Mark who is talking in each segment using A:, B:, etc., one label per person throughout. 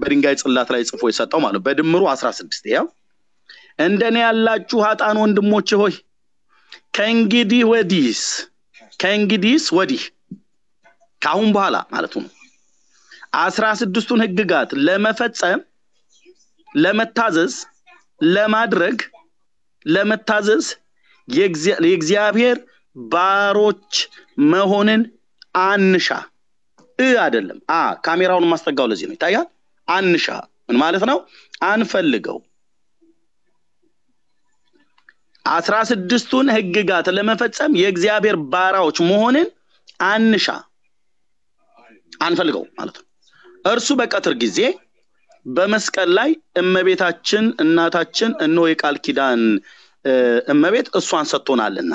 A: በድንጋይ ጽላት ላይ ጽፎ የሰጠው ማለት በድምሩ 16 ያው እንደኔ ያላችሁ ኃጣን ወንድሞቼ ሆይ ከእንግዲህ ወዲህ ካሁን በኋላ ማለት ነው 16ቱን ህግጋት ለመፈጸም ለመታዘዝ የእግዚአብሔር ባሮች መሆንን አንሻ አይደለም ካሜራውን ማስተጋው ለዚህ ነው ይታያል አንሻ ምን ማለት ነው አንፈልገው 16ቱን ህግጋት ለመፈጸም የእግዚአብሔር ባራዎች መሆንን አንፈልገው ማለት ነው እርሱ በቀትር ጊዜ በመስቀል ላይ እመቤታችን እናታችን እነሆ የቃል ኪዳን እመቤት እሷን ሰጥቶናልና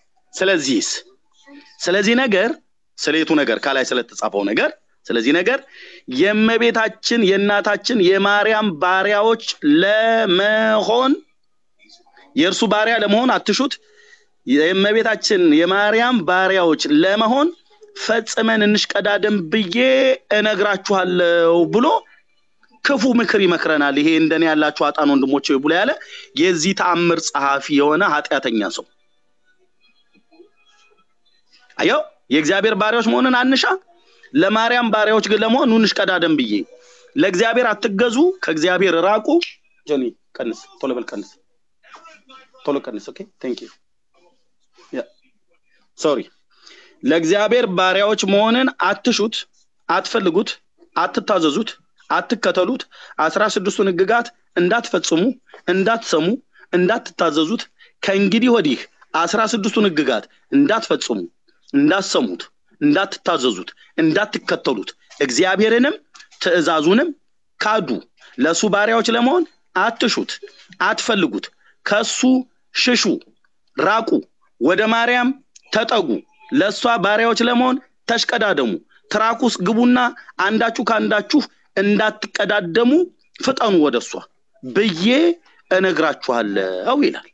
A: ስለዚህ ነገር ስለየቱ ነገር ካላይ ስለተጻፈው ነገር ስለዚህ ነገር የእመቤታችን የእናታችን የማርያም ባሪያዎች ለመሆን የእርሱ ባሪያ ለመሆን አትሹት የእመቤታችን የማርያም ባሪያዎች ለመሆን ፈጽመን እንሽቀዳደም ብዬ እነግራችኋለሁ ብሎ ክፉ ምክር ይመክረናል ይሄ እንደኔ ያላችሁ አጣን ወንድሞቼ ብሎ ያለ የዚህ ተአምር ጸሐፊ የሆነ ኃጢያተኛ ሰው አዮ የእግዚአብሔር ባሪያዎች መሆንን አንሻ ለማርያም ባሪያዎች ግን ለመሆን እንሽቀዳደም ብዬ ለእግዚአብሔር አትገዙ ከእግዚአብሔር ራቁ ጆኒ ቀንስ ቶሎ ቀንስ ኦኬ ቴንክ ዩ ሶሪ ለእግዚአብሔር ባሪያዎች መሆንን አትሹት አትፈልጉት አትታዘዙት አትከተሉት 16ቱን ህግጋት እንዳትፈጽሙ እንዳትሰሙ እንዳትታዘዙት ከእንግዲህ ወዲህ 16ቱን ህግጋት እንዳትፈጽሙ እንዳትሰሙት እንዳትታዘዙት እንዳትከተሉት እግዚአብሔርንም ትእዛዙንም ካዱ ለሱ ባሪያዎች ለመሆን አትሹት አትፈልጉት ከሱ ሽሹ ራቁ ወደ ማርያም ተጠጉ ለሷ ባሪያዎች ለመሆን ተሽቀዳደሙ ትራኩስ ግቡና አንዳችሁ ካንዳችሁ እንዳትቀዳደሙ ፍጠኑ ወደሷ በየ እነግራችኋለሁ ይላል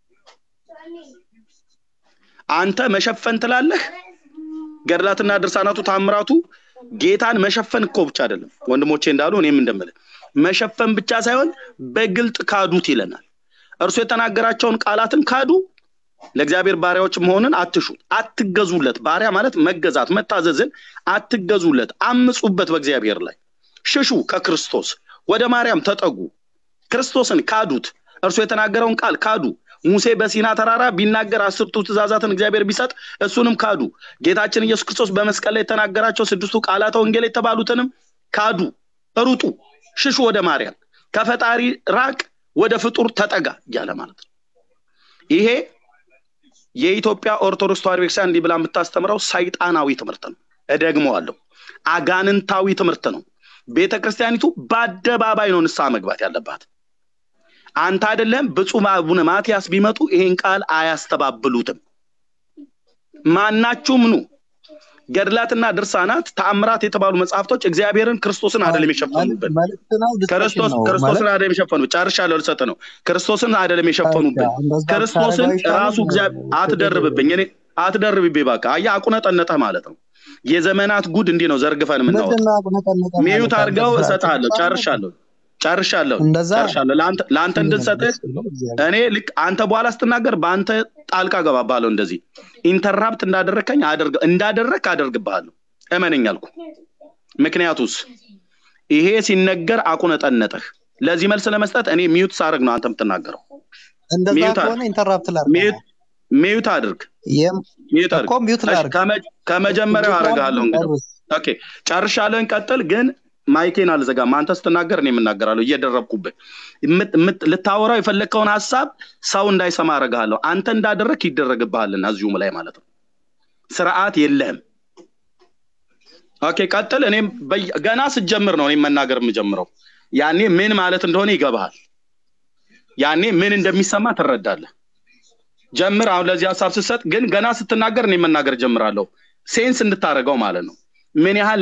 A: አንተ መሸፈን ትላለህ ገድላትና ድርሳናቱ ታምራቱ ጌታን መሸፈን እኮ ብቻ አይደለም ወንድሞቼ እንዳሉ እኔም እንደምለ መሸፈን ብቻ ሳይሆን በግልጥ ካዱት ይለናል እርሱ የተናገራቸውን ቃላትን ካዱ ለእግዚአብሔር ባሪያዎች መሆንን አትሹት አትገዙለት ባሪያ ማለት መገዛት መታዘዝን አትገዙለት አምጹበት በእግዚአብሔር ላይ ሽሹ ከክርስቶስ ወደ ማርያም ተጠጉ ክርስቶስን ካዱት እርሱ የተናገረውን ቃል ካዱ ሙሴ በሲና ተራራ ቢናገር 10ቱ ትእዛዛትን እግዚአብሔር ቢሰጥ እሱንም ካዱ ጌታችን ኢየሱስ ክርስቶስ በመስቀል ላይ የተናገራቸው 6ቱ ቃላተ ወንጌል የተባሉትንም ካዱ ሩጡ ሽሹ ወደ ማርያም ከፈጣሪ ራቅ ወደ ፍጡር ተጠጋ ያለ ማለት ነው ይሄ የኢትዮጵያ ኦርቶዶክስ ተዋሕዶ ቤተክርስቲያን እንዲህ ብላ የምታስተምረው ሰይጣናዊ ትምህርት ነው እደግመዋለሁ አጋንንታዊ ትምህርት ነው ቤተክርስቲያኒቱ በአደባባይ ነው ንስሐ መግባት ያለባት አንተ አይደለም ብፁዕ አቡነ ማቲያስ ቢመጡ ይሄን ቃል አያስተባብሉትም ማናችሁም ነው ገድላትና ድርሳናት ተአምራት የተባሉ መጽሐፍቶች እግዚአብሔርን ክርስቶስን አይደለም የሸፈኑበት ክርስቶስን አይደለም የሸፈኑት ጫርሻለሁ ልሰጥ ነው ክርስቶስን አይደለም የሸፈኑበት ክርስቶስን ራሱ እግዚአብሔር አትደርብብኝ እኔ አትደርብብኝ በቃ አቁነጠነጠ ማለት ነው የዘመናት ጉድ እንዴ ነው ዘርግፈን ምናወጥ ሚዩት አርጋው እሰጣለሁ ጫርሻለሁ ላንተ እንድትሰጥህ እኔ ልክ አንተ በኋላ ስትናገር ባንተ ጣልቃ ገባባለው እንደዚህ ኢንተራፕት እንዳደረክ አደርግብሃለሁ እመነኝ አልኩ ምክንያቱስ ይሄ ሲነገር አቁነጠነጠህ ለዚህ መልስ ለመስጠት እኔ ሚዩት ሳርግ ነው አንተ የምትናገረው
B: እንደዛ ከሆነ ኢንተራፕት ላድርግ
A: ሚዩት አድርግ ከመጀመሪያው አረጋለሁ እንግዲህ ኦኬ ጫርሻለሁ እንቀጥል ግን ማይኬን አልዘጋም አንተ ስትናገር እኔ የምናገራለሁ እየደረብኩበት ልታወራው የፈለከውን ሐሳብ ሰው እንዳይሰማ አረጋለሁ አንተ እንዳደረክ ይደረግብሃልና እዚሁም ላይ ማለት ነው ስርዓት የለም ኦኬ ቀጥል እኔ ገና ስጀምር ነው እኔ መናገር የምጀምረው ያኔ ምን ማለት እንደሆነ ይገባሃል ያኔ ምን እንደሚሰማ ትረዳለህ ጀምር አሁን ለዚህ ሐሳብ ሲሰጥ ግን ገና ስትናገር እኔ መናገር ጀምራለሁ ሴንስ እንድታረጋው ማለት ነው ምን ያህል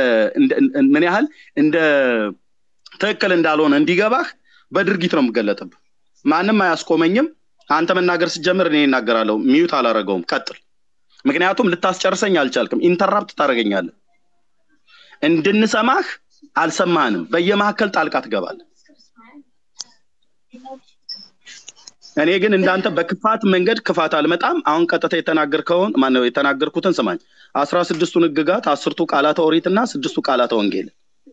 A: እንደ ተከለ እንዳልሆነ እንዲገባህ በድርጊት ነው የምገለጥብ ማንንም አያስቆመኝም አንተ መናገር ሲጀምር እኔ እናገራለሁ ሚዩት አላረጋውም ቀጥል ምክንያቱም ልታስጨርሰኝ አልቻልክም ኢንተራፕት ታረጋኛለህ እንድንሰማህ አልሰማንም በየመሐከል ጣልቃ ትገባለህ እኔ ግን እንዳንተ በክፋት መንገድ ክፋት አልመጣም አሁን ቀጥታ የተናገርከውን ማነው የተናገርኩትን ስማኝ 16ቱ ንግጋት 10ቱ ቃላተ ኦሪትና 6ቱ ቃላተ ወንጌል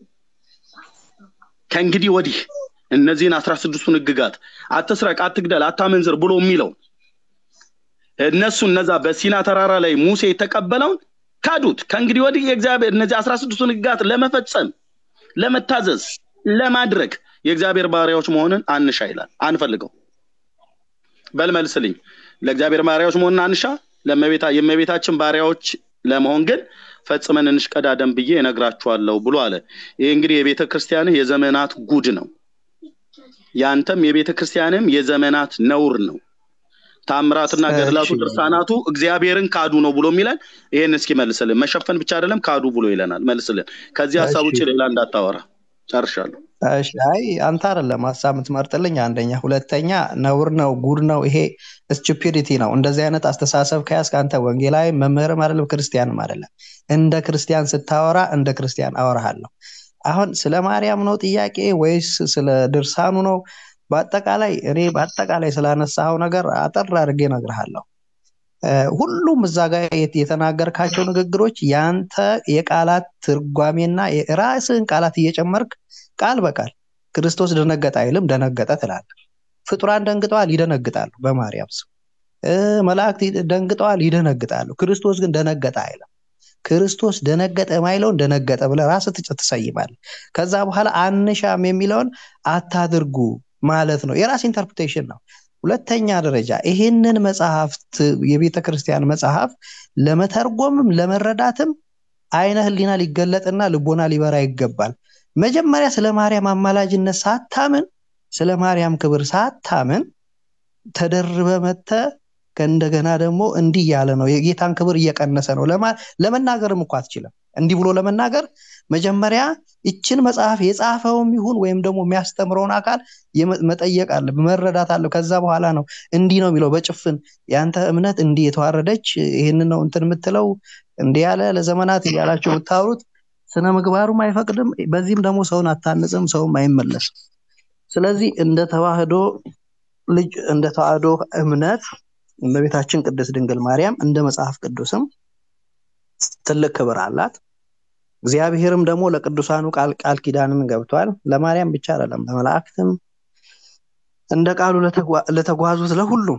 A: ከእንግዲህ ወዲህ እነዚህን 16ቱ ንግጋት አትስረቅ አትግደል አታመንዝር ብሎ የሚለው እነዛ በሲና ተራራ ላይ ሙሴ የተቀበለውን ካዱት ከእንግዲህ ወዲህ የእግዚአብሔር እነዚህ 16ቱ ንግጋት ለመፈጸም ለመታዘዝ ለማድረግ የእግዚአብሔር ባሪያዎች መሆንን አንሻ ይላል አንፈልገው በልመልስልኝ ለእግዚአብሔር ባሪያዎች መሆንን አንሻ የመቤታችን ባሪያዎች ለመሆን ግን ፈጽመን እንሽቀዳደም ብዬ እነግራችኋለሁ ብሎ አለ ይሄ እንግዲህ የቤተ ክርስቲያን የዘመናት ጉድ ነው ያንተም የቤተ ክርስቲያንም የዘመናት ነውር ነው ታምራትና ገድላቱ ድርሳናቱ እግዚአብሔርን ካዱ ነው ብሎ የሚለን ይሄን እስኪ መልስልን መሸፈን ብቻ አይደለም ካዱ ብሎ ይለናል መልስልን ከዚህ ሐሳብ ውጪ ሌላ እንዳታወራ ጨርሻለሁ
B: እሺ አይ አንተ አይደለም ሐሳብ የምትመርጥልኝ አንደኛ ሁለተኛ ነውር ነው ጉድ ነው ይሄ ስቱፒዲቲ ነው እንደዚህ አይነት አስተሳሰብ ከያዝክ አንተ ወንጌላዊ መምህርም አይደለም ክርስቲያንም አይደለም እንደ ክርስቲያን ስታወራ እንደ ክርስቲያን አወራሃለሁ አሁን ስለ ማርያም ነው ጥያቄ ወይስ ስለ ድርሳኑ ነው በአጠቃላይ እኔ በአጠቃላይ ስላነሳው ነገር አጠር አድርጌ እነግርሃለሁ ሁሉም እዛ ጋር የተናገርካቸው ንግግሮች ያንተ የቃላት ትርጓሜና የራስን ቃላት እየጨመርክ ቃል በቃል ክርስቶስ ደነገጠ አይልም ደነገጠ ትላለህ ፍጡራን ደንግጠዋል ይደነግጣሉ በማርያም ስም መላእክት ደንግጠዋል ይደነግጣሉ ክርስቶስ ግን ደነገጠ አይልም ክርስቶስ ደነገጠ ማይለውን ደነገጠ ብለ ራስህ ትሰይማለህ ከዛ በኋላ አንሻም የሚለውን አታድርጉ ማለት ነው የራስ ኢንተርፕሬቴሽን ነው ሁለተኛ ደረጃ ይሄንን መጽሐፍት የቤተ ክርስቲያን መጽሐፍ ለመተርጎምም ለመረዳትም አይነ ህሊና ሊገለጥና ልቦና ሊበራ ይገባል መጀመሪያ ስለ ማርያም አማላጅነት ሳታምን ስለ ማርያም ክብር ሳታምን ተደርበ መተ ከእንደገና ደግሞ እንዲህ ያለ ነው የጌታን ክብር እየቀነሰ ነው ለመናገርም እንኳን አትችልም እንዲህ ብሎ ለመናገር መጀመሪያ እቺን መጽሐፍ የጻፈውም ይሁን ወይም ደግሞ የሚያስተምረውን አካል መጠየቅ አለ መረዳት አለ ከዛ በኋላ ነው እንዲህ ነው የሚለው በጭፍን ያንተ እምነት እንዲህ የተዋረደች ይሄንን ነው እንትን የምትለው እንዲህ ያለ ለዘመናት ያላችሁ የምታወሩት ስነ ምግባሩም አይፈቅድም በዚህም ደግሞ ሰውን አታንጽም ሰውም አይመለስም ስለዚህ እንደ ተዋህዶ ልጅ እንደ ተዋህዶ እምነት እመቤታችን ቅድስት ድንግል ማርያም እንደ መጽሐፍ ቅዱስም ትልቅ ክብር አላት እግዚአብሔርም ደግሞ ለቅዱሳኑ ቃል ኪዳንን ገብቷል ለማርያም ብቻ አይደለም ለመላእክትም እንደ ቃሉ ለተጓዙት ለሁሉ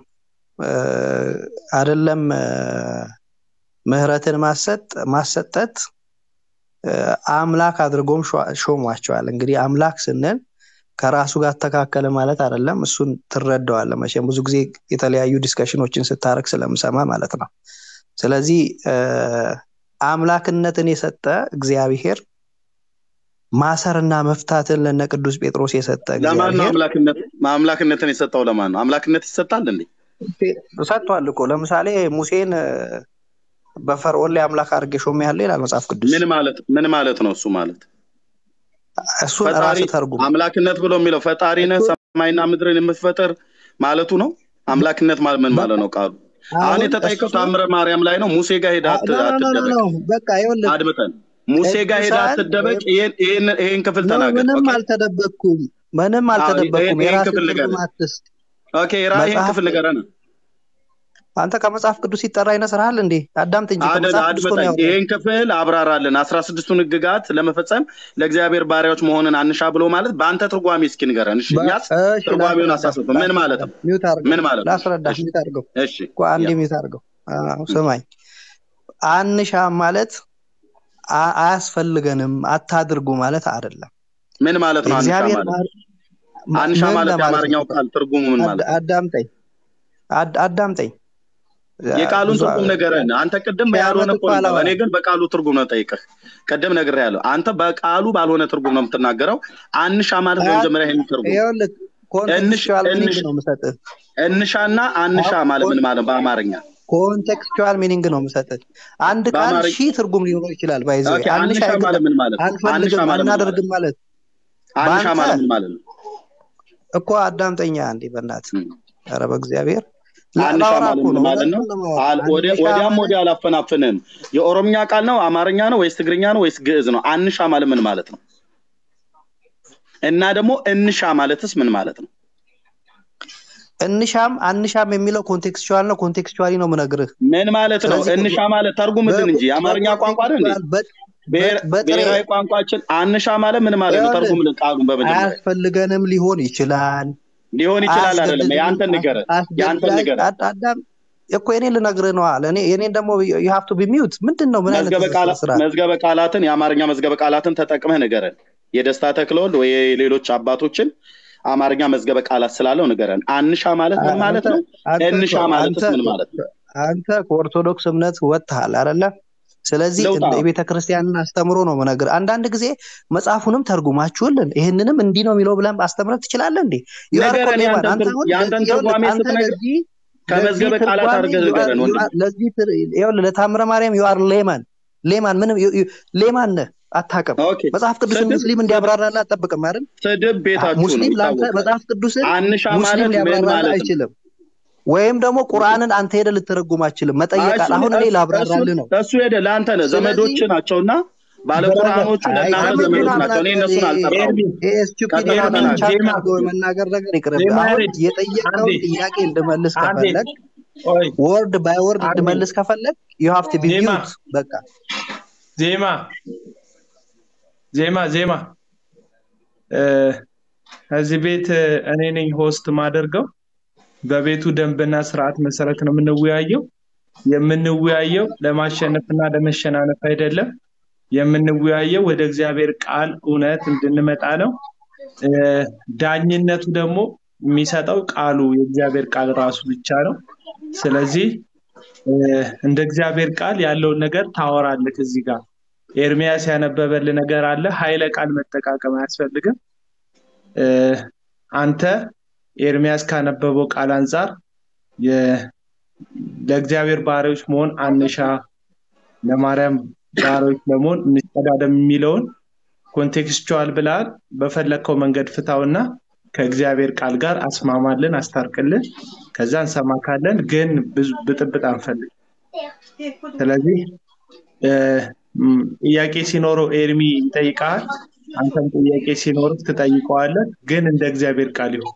B: አይደለም ምህረትን ማሰጠት አምላክ አድርጎም ሾሟቸዋል እንግዲህ አምላክ ስንል ከራሱ ጋር ተካከለ ማለት አይደለም እሱን ትረዳዋለህ መቼም ብዙ ጊዜ የተለያዩ ዲስከሽኖችን ስታረክ ስለምሰማ ማለት ነው ስለዚህ አምላክነትን የሰጠ እግዚአብሔር ማሰርና መፍታትን ለነቅዱስ ጴጥሮስ የሰጠ
A: እግዚአብሔር አምላክነትን የሰጠው ለማን ነው አምላክነት ይሰጣል እንዴ
B: ሰጥቷል እኮ ለምሳሌ ሙሴን በፈርዖን ላይ አምላክ አድርጌ ሾም ያለ ይላል መጽሐፍ ቅዱስ
A: ምን ማለት ነው እሱ ማለት
B: እሱ ራሱ ተርጉም
A: አምላክነት ብሎ የሚለው ፈጣሪ ነህ ሰማይና ምድርን የምትፈጥር ማለቱ ነው አምላክነት ማለት ምን ማለት ነው ቃሉ አሁን የተጠየቀው ታምረ ማርያም ላይ ነው ሙሴ ጋር ሄዳ አትደበቅ
B: በቃ ይኸውልህ
A: አድምጠን ሙሴ ጋር ሄዳ አትደበቅ ይሄን ክፍል ተናገር
B: ምንም አልተደበኩም የራስህ ክፍል ማትስጥ
A: ኦኬ ይሄን ክፍል ንገረን
B: አንተ ከመጽሐፍ ቅዱስ ይጠራ ይነስራል እንዴ አዳምጥ እንጂ
A: ከመጽሐፍ ቅዱስ ነው ይሄን ክፍል አብራራልን 16ቱ ንግጋት ለመፈጸም ለእግዚአብሔር ባሪያዎች መሆንን አንሻ ብሎ ማለት በአንተ ትርጓሜ እስኪ ንገረን እሺ ያስ ትርጓሜውን አሳስብ ምን ማለት ነው ምን ማለት ነው
B: ላስረዳሽ ሚት አድርገው
A: እሺ
B: አንዴ ሚት አድርገው ስማኝ አንሻ ማለት አያስፈልገንም አታድርጉ ማለት አይደለም
A: ምን ማለት ነው አንሻ ማለት የአማርኛው ቃል ትርጉሙ ምን ማለት
B: አዳምጠኝ
A: የቃሉን ትርጉም ነገረን አንተ ቀደም ያልሆነ ቆንጆ እኔ ግን በቃሉ ትርጉም ነው ጠይቀህ ቀደም ነገር ያለው አንተ በቃሉ ባልሆነ ትርጉም ነው የምትናገረው አንሻ ማለት በመጀመሪያ ይሄን ትርጉም
B: ይኸውልህ ኮንቴክስቹዋል ሚኒንግ ነው የምሰጥህ
A: እንሻና አንሻ ማለት ምን ማለት በአማርኛ
B: ኮንቴክስቹዋል ሚኒንግ ነው የምሰጥህ አንድ ቃል ሺ ትርጉም ሊኖረው ይችላል ባይዘው
A: አንሻ ማለት ምን ማለት
B: አንሻ ማለት እናደርግም ማለት
A: አንሻ ማለት ምን ማለት ነው
B: እኮ አዳምጠኛ አንዴ በእናትህ ኧረ በእግዚአብሔር
A: አንሻ ማለት ነው ወዲያም ወዲያ አላፈናፈንም የኦሮምኛ ቃል ነው አማርኛ ነው ወይስ ትግርኛ ነው ወይስ ግዕዝ ነው አንሻ ማለት ምን ማለት ነው እና ደግሞ እንሻ ማለትስ ምን ማለት ነው?
B: እንሻም አንሻም የሚለው ኮንቴክስቹዋል ነው። ኮንቴክስቹዋሊ ነው የምነግርህ።
A: ምን ማለት ነው? እንሻ ማለት ተርጉምልን እንጂ የአማርኛ ቋንቋ አይደል እንዴ? ብሔራዊ ቋንቋችን አንሻ ማለት ምን ማለት ነው? ተርጉምልን ቃሉን በመጀመሪያ።
B: አያስፈልገንም ሊሆን ይችላል
A: አይደለም። ያንተን ንገረን
B: አዳም እኮ እኔ ልነግርህ ነው አለ። እኔ ደግሞ you have to be mute ምንድነው? ምን አይነት
A: መዝገበ ቃላትን የአማርኛ መዝገበ ቃላትን ተጠቅመህ ንገረን። የደስታ ተክለወልድ ወይ ሌሎች አባቶችን አማርኛ መዝገበ ቃላት ስላለው ንገረን። አንሻ ማለት ምን ማለት ነው? እንሻ ማለትስ ምን ማለት ነው?
B: አንተ ከኦርቶዶክስ እምነት ወጥተሃል አይደለ? ስለዚህ የቤተ ክርስቲያንን አስተምሮ ነው መነገር። አንዳንድ ጊዜ መጽሐፉንም ተርጉማችሁልን ይሄንንም እንዲህ ነው የሚለው ብለን አስተምረት ትችላለህ እንዴ?
A: ያንተን ትርጓሜ ስትነግር ከመዝገበ ቃላት አድርገህ ንገረን ወንድም።
B: ለዚህ ይኸውልህ ለታምረ ማርያም you are ሌማን ምንም ሌማን ነህ አታውቅም። መጽሐፍ ቅዱስን ሙስሊም እንዲያብራራልህ አትጠብቅም አይደል?
A: ስድብ ቤታችሁ
B: ሙስሊም ላንተ መጽሐፍ ቅዱስን
A: አንሻ ማለት ምን ማለት
B: አይችልም። ወይም ደግሞ ቁርአንን አንተ ሄደህ ልትረጉም አትችልም። መጠየቃል አሁን እኔ ላብራራልህ ነው።
A: እሱ ሄደህ ለአንተ ነው ዘመዶች ናቸውና ባለ ቁርአኖቹ ለእናንተ ዘመዶች ናቸው። እኔ እነሱን አልጠራሁም።
B: መናገር ነገር ይቅርብ። አሁን የጠየቀውን ጥያቄ እንድመልስ ከፈለግ ወርድ ባይ ወርድ እንድመልስ ከፈለግ you have to be mute በቃ።
C: ዜማ እዚህ ቤት እኔ ነኝ ሆስት ማደርገው። በቤቱ ደንብና ስርዓት መሰረት ነው የምንወያየው ለማሸነፍና ለመሸናነፍ አይደለም። የምንወያየው ወደ እግዚአብሔር ቃል እውነት እንድንመጣ ነው። ዳኝነቱ ደግሞ የሚሰጠው ቃሉ የእግዚአብሔር ቃል ራሱ ብቻ ነው። ስለዚህ እንደ እግዚአብሔር ቃል ያለውን ነገር ታወራለህ። እዚህ ጋር ኤርሚያስ ያነበበልህ ነገር አለ። ኃይለ ቃል መጠቃቀም አያስፈልግም። አንተ ኤርሚያስ ካነበበው ቃል አንፃር ለእግዚአብሔር ባሪያዎች መሆን አንሻ ለማርያም ባሪያዎች ለመሆን እንስተዳደም የሚለውን ኮንቴክስቹዋል ብላል በፈለከው መንገድ ፍታውና ከእግዚአብሔር ቃል ጋር አስማማልን፣ አስታርቅልን። ከዛ እንሰማካለን። ግን ብጥብጥ አንፈልግ። ስለዚህ ጥያቄ ሲኖረው ኤርሚ ይጠይቃል። አንተም ጥያቄ ሲኖር ትጠይቀዋለህ። ግን እንደ እግዚአብሔር ቃል ይሁን።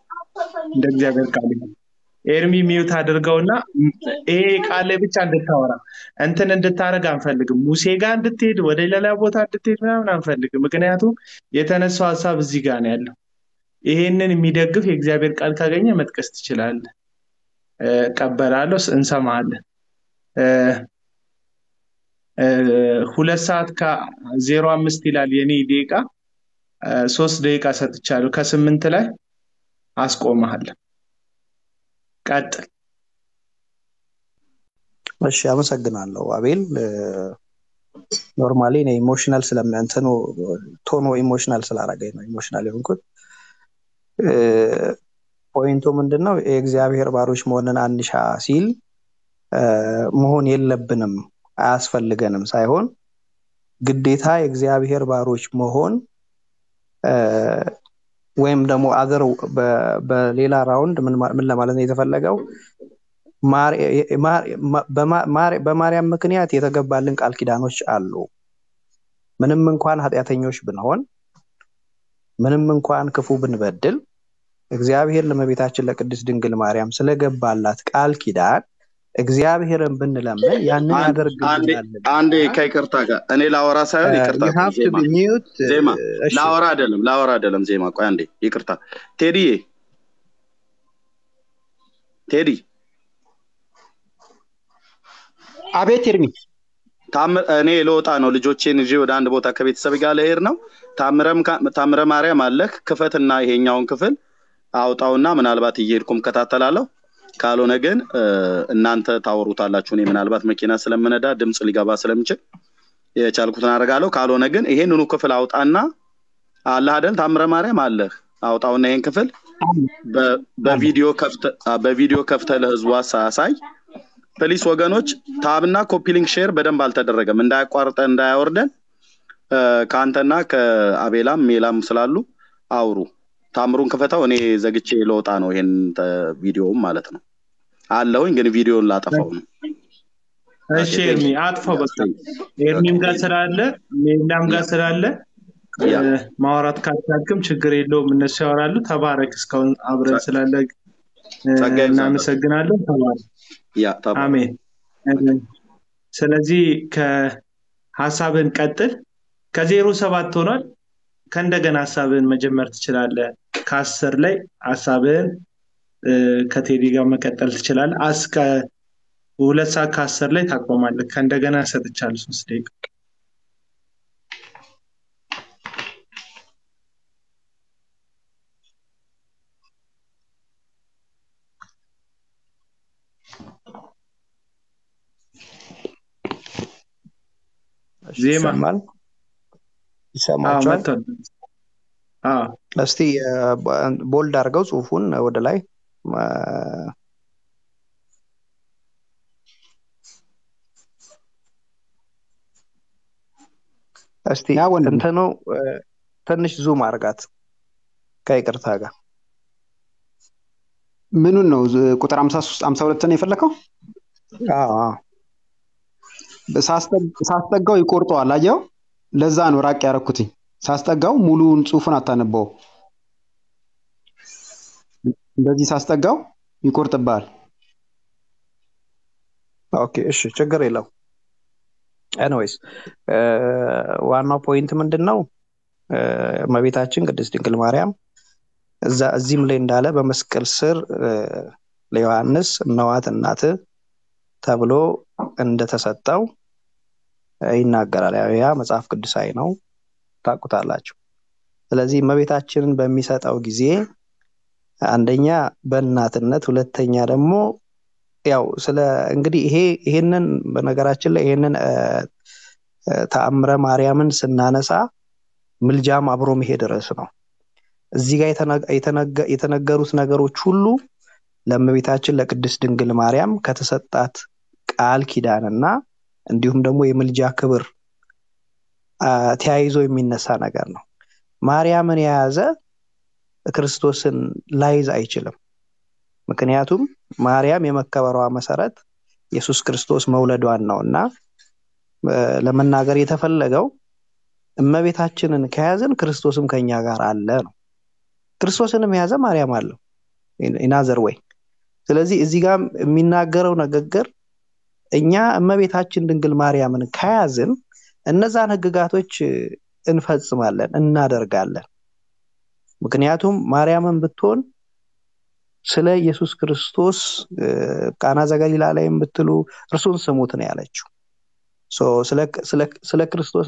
C: ኤርሚ ሚውት አድርገውና ይሄ ቃል ላይ ብቻ እንድታወራ እንትን እንድታረግ አንፈልግም። ሙሴ ጋር እንድትሄድ ወደ ሌላ ቦታ እንድትሄድ ምናምን አንፈልግም። ምክንያቱም የተነሳው ሐሳብ እዚህ ጋር ነው ያለው። ይሄንን የሚደግፍ የእግዚአብሔር ቃል ካገኘ መጥቀስ ትችላለህ። ቀበላለሁ፣ እንሰማለን። 2 ሰዓት ከ05 ይላል የኔ ደቂቃ። 3 ደቂቃ ሰጥቻለሁ። ከ8 ላይ አስቆመሃለሁ። ቀጥል።
B: እሺ አመሰግናለሁ አቤል። ኖርማሊ እኔ ኢሞሽናል ስለማንተኑ ቶኖ ኢሞሽናል ስላረጋኝ ነው ኢሞሽናል የሆንኩት። ፖይንቱ ምንድነው? የእግዚአብሔር ባሮች መሆንን አንሻ ሲል መሆን የለብንም አያስፈልገንም ሳይሆን ግዴታ የእግዚአብሔር ባሮች መሆን ወይም ደግሞ አገር በሌላ ራውንድ ምን ለማለት ነው የተፈለገው? በማርያም ምክንያት የተገባልን ቃል ኪዳኖች አሉ። ምንም እንኳን ኃጢያተኞች ብንሆን፣ ምንም እንኳን ክፉ ብንበድል እግዚአብሔር ለመቤታችን ለቅድስት ድንግል ማርያም ስለገባላት ቃል ኪዳን እግዚአብሔርን ብንለምን ያንን ያደርግልናል።
A: አንዴ ከይቅርታ ጋር እኔ ላወራ ሳይሆን ይቅርታ ዜማ ላወራ አይደለም ዜማ ቆይ አንዴ ይቅርታ። ቴዲ
D: አቤት ኤርሚ።
A: እኔ ልወጣ ነው። ልጆቼን ይዤ ወደ አንድ ቦታ ከቤተሰብ ጋር ልሄድ ነው። ታምረ ማርያም አለህ? ክፈትና ይሄኛውን ክፍል አውጣውና ምናልባት እየሄድኩም ከታተላለሁ። ካልሆነ ግን እናንተ ታወሩታላችሁ። እኔ ምናልባት መኪና ስለምነዳ ድምጽ ሊገባ ስለምችል የቻልኩትን አደርጋለሁ። ካልሆነ ግን ይሄንኑ ክፍል አውጣና አለ አይደል? ታምረ ማርያም አለህ? አውጣውና ይሄን ክፍል በቪዲዮ ከፍተህ ለህዝቡ አሳይ ፕሊስ ወገኖች። ታብና ኮፒ ሊንክ ሼር በደንብ አልተደረገም። እንዳያቋርጠን እንዳያወርደን ካንተና ከአቤላም ሜላም ስላሉ አውሩ። ታምሩን ከፈታው እኔ ዘግቼ ልወጣ ነው። ይሄን ቪዲዮውም ማለት ነው አለሁኝ ግን ቪዲዮውን ላጠፋው ነው።
C: እሺ ኤርሚ አጥፋው በቃ። ኤርሚም ጋር ስላለ ሜላም ጋር ስላለ
A: ያ
C: ማውራት ካልቻልክም ችግር የለውም፣ እነሱ ያወራሉ። ተባረክ። እስካሁን አብረን
A: ጸ-
C: ስላለ
A: ጸጋ ይብዛላችሁ።
C: እናመሰግናለን። ተባረክ።
A: ያ ተባረክ።
C: አሜን። ስለዚህ ከሀሳብን ቀጥል። ከ07 ሆኗል። ከእንደገና ሀሳብን መጀመር ትችላለህ። ከ10 ላይ ሀሳብን ከቴዲ ጋር መቀጠል ትችላለህ። እስከ 2 ሰዓት ከ10 ላይ ታቆማለህ። ከእንደገና ሰጥቻለሁ 3 ደቂቃ። ዜማ
B: ይሰማል? ይሰማቸዋል?
C: መጥቷል።
B: እስቲ ቦልድ አድርገው ጽሁፉን ወደ ላይ እስቲ
D: ያ ወንድም
B: እንትኑ ትንሽ ዙም አርጋት ከይቅርታ ጋር።
D: ምኑን ነው ቁጥር 53 52 ነው የፈለከው?
B: አዎ
D: ሳስጠጋው ይቆርጠዋል። አየው፣ ለዛ ነው ራቅ ያረኩትኝ። ሳስጠጋው ሙሉውን ጽሁፉን አታነበው። እንደዚህ ሳስጠጋው ይቆርጥብሃል።
B: ኦኬ እሺ፣ ችግር የለው። ኤኒዌይስ ዋናው ፖይንት ምንድነው? እመቤታችን ቅድስት ድንግል ማርያም እዚህም ላይ እንዳለ በመስቀል ስር ለዮሐንስ እነዋት እናት ተብሎ እንደተሰጠው ይናገራል። ያ መጽሐፍ ቅዱሳዊ ነው፣ ታውቁታላችሁ። ስለዚህ እመቤታችንን በሚሰጠው ጊዜ አንደኛ በእናትነት፣ ሁለተኛ ደግሞ ያው ስለ እንግዲህ ይሄንን በነገራችን ላይ ይሄንን ተአምረ ማርያምን ስናነሳ ምልጃም አብሮ መሄድ ርዕስ ነው። እዚህ ጋር የተነገሩት ነገሮች ሁሉ ለእመቤታችን ለቅድስት ድንግል ማርያም ከተሰጣት ቃል ኪዳንና እንዲሁም ደግሞ የምልጃ ክብር ተያይዞ የሚነሳ ነገር ነው። ማርያምን የያዘ ክርስቶስን ላይዝ አይችልም። ምክንያቱም ማርያም የመከበሯ መሰረት ኢየሱስ ክርስቶስ መውለዷን ነውና ለመናገር የተፈለገው እመቤታችንን ከያዘን ክርስቶስም ከኛ ጋር አለ ነው። ክርስቶስንም የያዘ ማርያም አለው ኢናዘር ወይ። ስለዚህ እዚህ ጋር የሚናገረው ንግግር እኛ እመቤታችን ድንግል ማርያምን ከያዝን እነዛን ህግጋቶች እንፈጽማለን፣ እናደርጋለን። ምክንያቱም ማርያምን ብትሆን ስለ ኢየሱስ ክርስቶስ ቃና ዘገሊላ ላይም ብትሉ እርሱን ስሙት ነው ያለችው። ስለ ክርስቶስ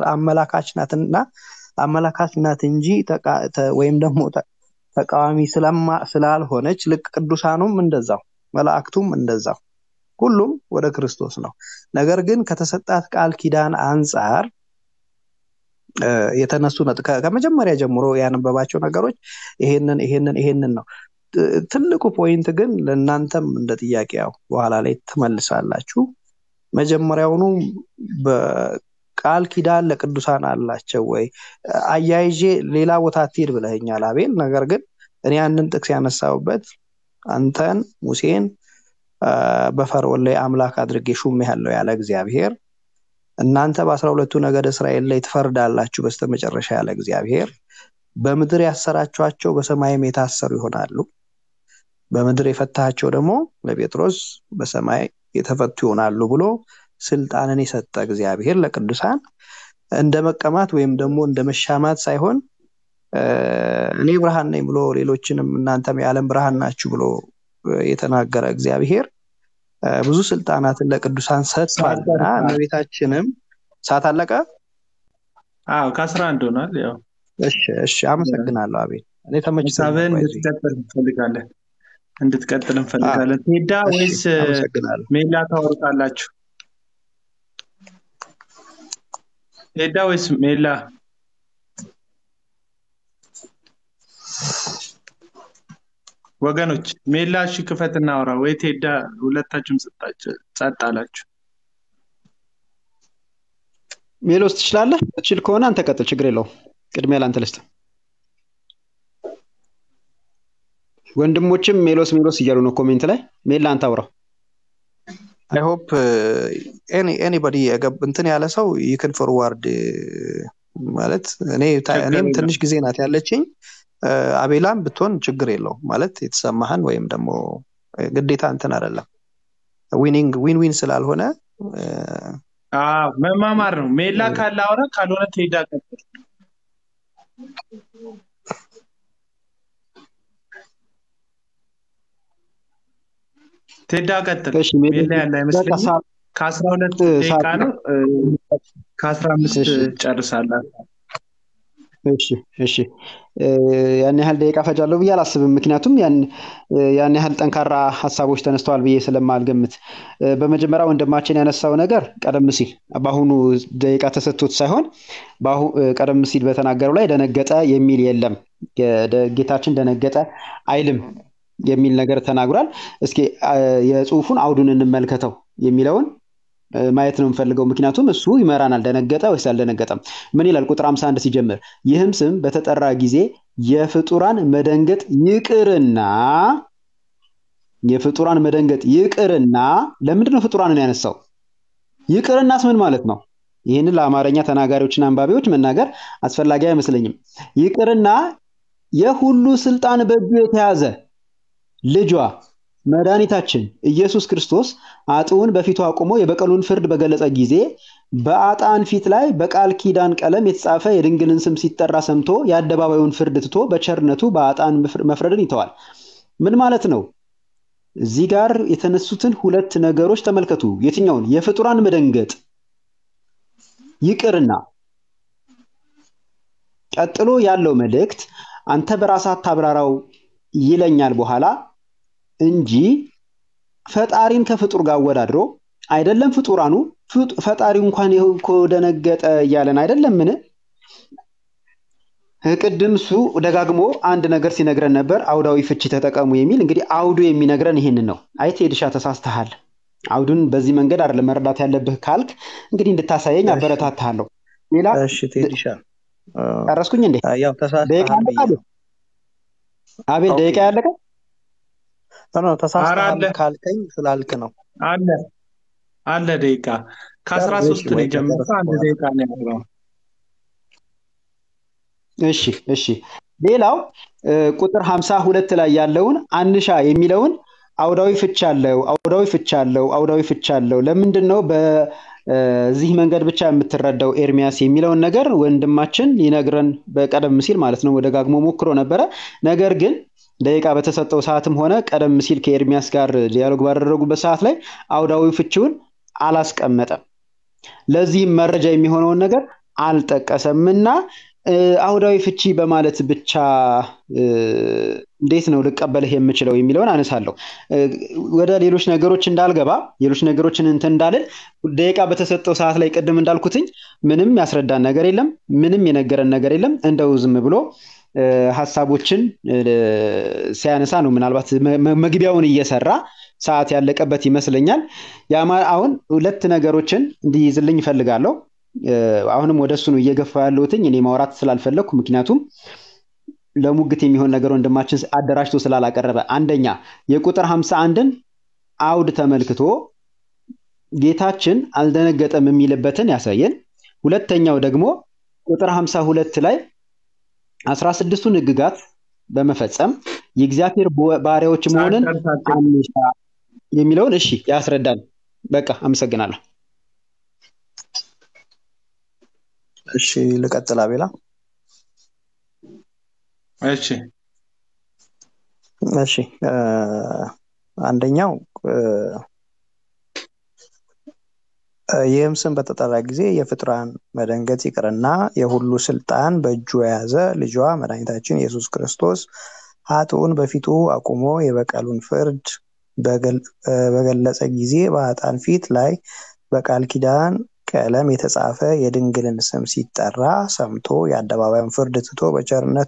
B: አመላካች ናት እንጂ ወይም ደግሞ ተቃዋሚ ስላልሆነች፣ ልክ ቅዱሳኑም እንደዛው፣ መላእክቱም እንደዛው ሁሉም ወደ ክርስቶስ ነው። ነገር ግን ከተሰጣት ቃል ኪዳን አንፃር የተነሱ ከመጀመሪያ ጀምሮ ያነበባቸው ነገሮች ይሄንን ነው። ትልቁ ፖይንት ግን ለእናንተም እንደ ጥያቄ ያው በኋላ ላይ ትመልሳላችሁ። መጀመሪያውኑ በቃል ኪዳን ለቅዱሳን አላቸው ወይ? አያይዤ ሌላ ቦታ አትሄድ ብለኸኛል አቤል። ነገር ግን እኔ ያንን ጥቅስ ያነሳውበት አንተን ሙሴን በፈርዖን ላይ አምላክ አድርጌ ሹሜሃለሁ ያለ እግዚአብሔር፣ እናንተ በ12ቱ ነገደ እስራኤል ላይ ትፈርዳላችሁ በስተመጨረሻ ያለ እግዚአብሔር፣ በምድር ያሰራችኋቸው በሰማይም የታሰሩ ይሆናሉ፣ በምድር የፈታቸው ደግሞ ለጴጥሮስ በሰማይ የተፈቱ ይሆናሉ ብሎ ስልጣንን የሰጠ እግዚአብሔር ለቅዱሳን እንደ መቀማት ወይም ደግሞ እንደ መሻማት ሳይሆን እኔ ብርሃን ነኝ ብሎ ሌሎችንም እናንተም የዓለም ብርሃን ናችሁ ብሎ የተናገረ እግዚአብሔር ብዙ ስልጣናትን ለቅዱሳን ሰጥቷልና እመቤታችንም ሰዓት አለቀ።
C: ከ11 ሆኗል። ያው
B: እሺ አመሰግናለሁ አቤል። እኔ ተመችቶኛል።
C: እንድትቀጥል እንፈልጋለን። ቴዳ ወይስ ሜላ ታወርቃላችሁ? ቴዳ ወይስ ሜላ? ወገኖች ሜላ እሺ ክፈት እናወራ፣ ወይ ቴዳ? ሁለታችሁም ጸጥ አላችሁ።
D: ሜሎስ ትችላለህ? ትችል ከሆነ አንተ ቀጥል፣ ችግር የለውም። ቅድሚያ ላንተ ልስጥ። ወንድሞችም ሜሎስ እያሉ ነው ኮሜንት ላይ። ሜላ አንተ አውራ።
B: I hope anybody እንትን ያለ ሰው you can forward ማለት
C: ችግር
B: እኔም
C: የለም።
B: ትንሽ ጊዜ ናት ያለችኝ። አቤላም ብትሆን ችግር የለውም ማለት የተሰማህን ወይም ደግሞ ግዴታ እንትን አይደለም ዊን ዊን ስላልሆነ
C: መማማር ነው። ሜላ ካለ አውራ፣ ካልሆነ ቴዳ ቀጥል። ቴዳ ቀጥል።
D: እሺ
C: ሜላ ያለ አይመስለኝም። ከ12 ደቂቃ ነው፣ ከ15 ጨርሳለሁ።
D: እሺ ያን ያህል ደቂቃ ፈጃለሁ ብዬ አላስብም። ምክንያቱም ያን ያህል ጠንካራ ሀሳቦች ተነስተዋል ብዬ ስለማልገምት፣ በመጀመሪያ ወንድማችን ያነሳው ነገር ቀደም ሲል በአሁኑ ደቂቃ ተሰጥቶት ሳይሆን ቀደም ሲል በተናገረው ላይ ደነገጠ የሚል የለም። ጌታችን ደነገጠ አይልም የሚል ነገር ተናግሯል። እስኪ የጽሁፉን አውዱን እንመልከተው የሚለውን ማየት ነው የምፈልገው። ምክንያቱም እሱ ይመራናል። ደነገጠ ወይስ አልደነገጠም? ምን ይላል? ቁጥር 51 ሲጀምር ይህም ስም በተጠራ ጊዜ የፍጡራን መደንገጥ ይቅርና ለምንድን ነው ፍጡራንን ያነሳው? ይቅርናስ ምን ማለት ነው? ይህንን ለአማርኛ ተናጋሪዎችና አንባቢዎች መናገር አስፈላጊ አይመስለኝም። ይቅርና የሁሉ ስልጣን በእጁ የተያዘ ልጇ መድኃኒታችን ኢየሱስ ክርስቶስ አጥውን በፊቱ አቁሞ የበቀሉን ፍርድ በገለጸ ጊዜ በአጣን ፊት ላይ በቃል ኪዳን ቀለም የተጻፈ የድንግልን ስም ሲጠራ ሰምቶ የአደባባዩን ፍርድ ትቶ በቸርነቱ በአጣን መፍረድን ይተዋል። ምን ማለት ነው? እዚህ ጋር የተነሱትን ሁለት ነገሮች ተመልከቱ። የትኛውን? የፍጡራን መደንገጥ ይቅርና። ቀጥሎ ያለው መልእክት አንተ በራስህ አታብራራው ይለኛል በኋላ እንጂ ፈጣሪን ከፍጡር ጋር አወዳድሮ አይደለም ፍጡራኑ ፈጣሪው እንኳን እኮ ደነገጠ እያለን አይደለምን? ቅድም እሱ ደጋግሞ አንድ ነገር ሲነግረን ነበር፣ አውዳዊ ፍቺ ተጠቀሙ የሚል። እንግዲህ አውዱ የሚነግረን ይሄንን ነው። አይ ቴድሻ ተሳስተሃል፣ አውዱን በዚህ መንገድ አይደለም መረዳት ያለብህ ካልክ እንግዲህ እንድታሳየኝ አበረታታለሁ። ሌላ
B: እሺ ቴድሻ
D: ጨረስኩኝ እንዴ?
B: ያው ተሳስተሃል።
D: አቤል ደቂቃ ያለቀ
B: ተሳስተሃል ካልከኝ ስላልክ ነው።
C: አለ ደቂቃ ከ13 ነው የጀመረው። አንድ ደቂቃ ነው ያለው።
D: እሺ ሌላው ቁጥር 52 ላይ ያለውን አንሻ የሚለውን አውዳዊ ፍቻ አለው ለምንድን ነው በዚህ መንገድ ብቻ የምትረዳው ኤርሚያስ የሚለውን ነገር ወንድማችን ሊነግረን በቀደም ሲል ማለት ነው ደጋግሞ ሞክሮ ነበረ። ነገር ግን ደቂቃ በተሰጠው ሰዓትም ሆነ ቀደም ሲል ከኤርሚያስ ጋር ዲያሎግ ባደረጉበት ሰዓት ላይ አውዳዊ ፍቺውን አላስቀመጠም። ለዚህም መረጃ የሚሆነውን ነገር አልጠቀሰምና አውዳዊ ፍቺ በማለት ብቻ እንዴት ነው ልቀበልህ የምችለው የሚለውን አነሳለሁ። ወደ ሌሎች ነገሮች እንዳልገባ ሌሎች ነገሮችን እንዳልል ደቂቃ በተሰጠው ሰዓት ላይ ቀደም እንዳልኩትኝ ምንም ያስረዳን ነገር የለም፣ ምንም የነገረን ነገር የለም። እንደው ዝም ብሎ ሐሳቦችን ሲያነሳ ነው። ምናልባት መግቢያውን እየሰራ ሰዓት ያለቀበት ይመስለኛል። አሁን ሁለት ነገሮችን እንዲይዝልኝ እፈልጋለሁ። አሁንም ወደሱ ነው እየገፋ ያለሁትኝ እኔ ማውራት ስላልፈለኩ፣ ምክንያቱም ለሙግት የሚሆን ነገር ወንድማችን አደራጅቶ ስላላቀረበ። አንደኛ የቁጥር 51ን አውድ ተመልክቶ ጌታችን አልደነገጠም የሚልበትን ያሳየን። ሁለተኛው ደግሞ ቁጥር 52 ላይ 16ቱን ህግጋት በመፈጸም የእግዚአብሔር ባሪያዎች መሆንን አንሻ የሚለውን እሺ ያስረዳል። በቃ አመሰግናለሁ።
B: እሺ ልቀጥል አቤላ። እሺ አንደኛው ይህም ስም በተጠራ ጊዜ የፍጡራን መደንገጥ ይቅርና የሁሉ ስልጣን በእጁ የያዘ ልጇ መድኃኒታችን ኢየሱስ ክርስቶስ ኃጥኡን በፊቱ አቁሞ የበቀሉን ፍርድ በገለጸ ጊዜ በኃጥአን ፊት ላይ በቃል ኪዳን ቀለም የተጻፈ የድንግልን ስም ሲጠራ ሰምቶ የአደባባዩን ፍርድ ትቶ በቸርነቱ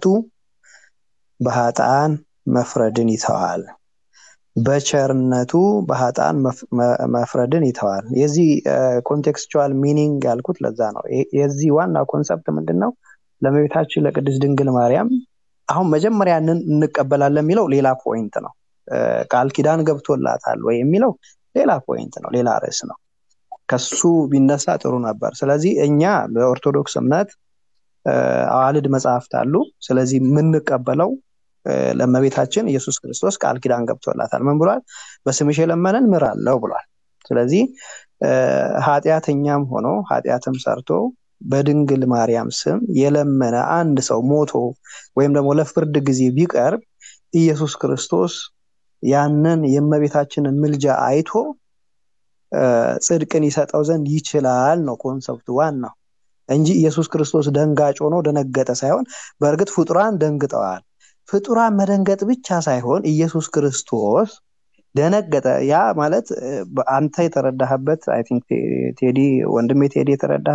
B: በኃጥአን መፍረድን ይተዋል። በቸርነቱ በኃጥአን መፍረድን ይተዋል። የዚህ ኮንቴክስቹዋል ሚኒንግ ያልኩት ለዛ ነው። የዚህ ዋና ኮንሰፕት ምንድነው? ለእመቤታችን ለቅድስት ድንግል ማርያም አሁን መጀመሪያ እንቀበላለን የሚለው ሌላ ፖይንት ነው። ቃል ኪዳን ገብቶላታል ወይ የሚለው ሌላ ፖይንት ነው፣ ሌላ ርዕስ ነው። ከሱ ቢነሳ ጥሩ ነበር። ስለዚህ እኛ በኦርቶዶክስ እምነት አዋልድ መጽሐፍት አሉ። ስለዚህ የምንቀበለው ለእመቤታችን ኢየሱስ ክርስቶስ ቃል ኪዳን ገብቶላታል። ምን ብሏል? በስምሽ የለመነን ምራለሁ ብሏል። ስለዚህ ኃጢአተኛም ሆኖ ኃጢአትም ሰርቶ በድንግል ማርያም ስም የለመነ አንድ ሰው ሞቶ ወይም ደግሞ ለፍርድ ጊዜ ቢቀርብ ኢየሱስ ክርስቶስ ያንን የእመቤታችንን ምልጃ አይቶ ጽድቅን ይሰጠው ዘንድ ይችላል ነው ኮንሰፕቱ ዋናው እንጂ ኢየሱስ ክርስቶስ ደንጋጭ ሆኖ ደነገጠ ሳይሆን፣ በእርግጥ ፍጡራን ደንግጠዋል። ፍጡራን መደንገጥ ብቻ ሳይሆን ኢየሱስ ክርስቶስ ደነገጠ። ያ ማለት አንተ የተረዳህበት አይ ቲንክ ቴዲ ወንድሜ ቴዲ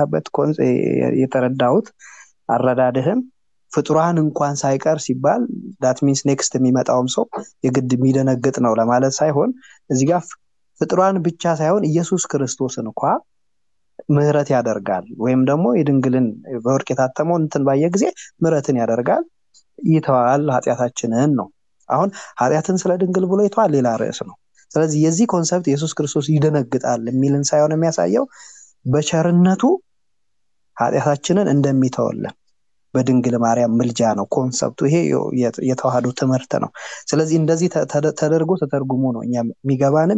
B: የተረዳሁት አረዳድህም ፍጡራን እንኳን ሳይቀር ሲባል that means next የሚመጣውም ሰው የግድ የሚደነግጥ ነው ለማለት ሳይሆን እዚህ ጋር ፍጡራን ብቻ ሳይሆን ኢየሱስ ክርስቶስን እንኳን ምህረት ያደርጋል ወይም ደግሞ የድንግልን በወርቅ የታተመውን እንትን ባየ ጊዜ ምህረትን ያደርጋል፣ ይተዋል ኃጢአታችንን ነው። አሁን ኃጢአትን ስለ ድንግል ብሎ ይተዋል ሌላ ርዕስ ነው። ስለዚህ የዚህ ኮንሰፕት ኢየሱስ ክርስቶስ ይደነግጣል የሚልን ሳይሆን የሚያሳየው በቸርነቱ ኃጢአታችንን እንደሚተውልን በድንግል ማርያም ምልጃ ነው ኮንሰፕቱ። ይሄ የተዋህዶ ትምህርት ነው። ስለዚህ እንደዚህ ተደርጎ ተተርጉሞ ነው እኛ የሚገባንም።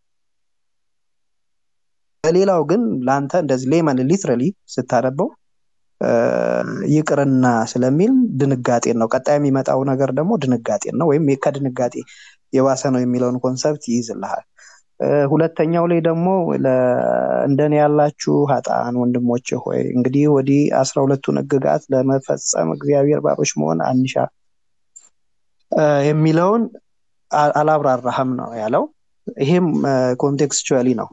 B: ሌላው ግን ላንተ እንደዚህ ሌማን ሊትራሊ ስታደበው ይቅርና ስለሚል ድንጋጤ ነው። ቀጣይ የሚመጣው ነገር ደግሞ ድንጋጤ ነው ወይም ከድንጋጤ የባሰ ነው የሚለውን ኮንሰፕት ይይዝልሃል። ሁለተኛው ላይ ደግሞ እንደኔ ያላችሁ ኃጥአን ወንድሞቼ ሆይ እንግዲህ ወዲህ 12ቱን ሕግጋት ለመፈጸም እግዚአብሔር ባሮች መሆን አንሻ የሚለውን አላብራራህም ነው ያለው። ይሄም ኮንቴክስቹዋሊ ነው።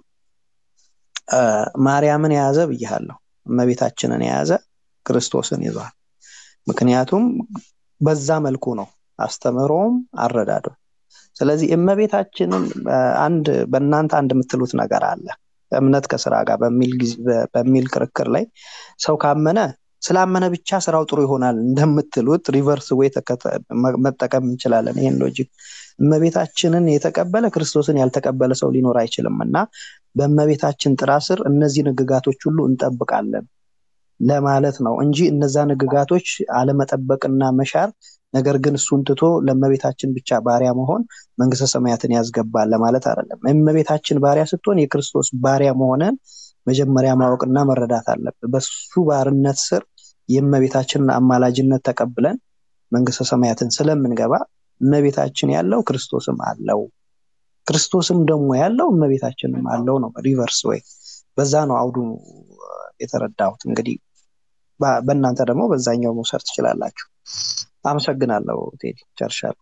B: ማርያምን የያዘ ብያለሁ፣ እመቤታችንን የያዘ ክርስቶስን ይዟል። ምክንያቱም በዛ መልኩ ነው አስተምሮም አረዳዱ። ስለዚህ እመቤታችንን በእናንተ አንድ የምትሉት ነገር አለ እምነት ከስራ ጋር በሚል ክርክር ላይ ሰው ካመነ ስላመነ ብቻ ስራው ጥሩ ይሆናል እንደምትሉት ሪቨርስ ዌይ መጠቀም እንችላለን ይሄን ሎጂክ። እመቤታችንን የተቀበለ ክርስቶስን ያልተቀበለ ሰው ሊኖር አይችልምና በእመቤታችን ጥራ ስር እነዚህ ሕግጋቶች ሁሉ እንጠብቃለን ለማለት ነው እንጂ እነዛ ሕግጋቶች አለመጠበቅና መሻር ነገር ግን እሱን ትቶ ለእመቤታችን ብቻ ባሪያ መሆን መንግስተ ሰማያትን ያስገባል ለማለት አይደለም። እመቤታችን ባሪያ ስትሆን የክርስቶስ ባሪያ መሆንን መጀመሪያ ማወቅና መረዳት አለበት። በሱ ባርነት ስር የእመቤታችንን አማላጅነት ተቀብለን መንግስተ ሰማያትን ስለምንገባ እመቤታችን ያለው ክርስቶስም አለው፣ ክርስቶስም ደግሞ ያለው እመቤታችንም አለው ነው ሪቨርስ ወይ። በዛ ነው አውዱ የተረዳሁት። እንግዲህ በእናንተ ደግሞ በዛኛው መውሰድ ትችላላችሁ። አመሰግናለሁ ቴዲ ጨርሻለሁ።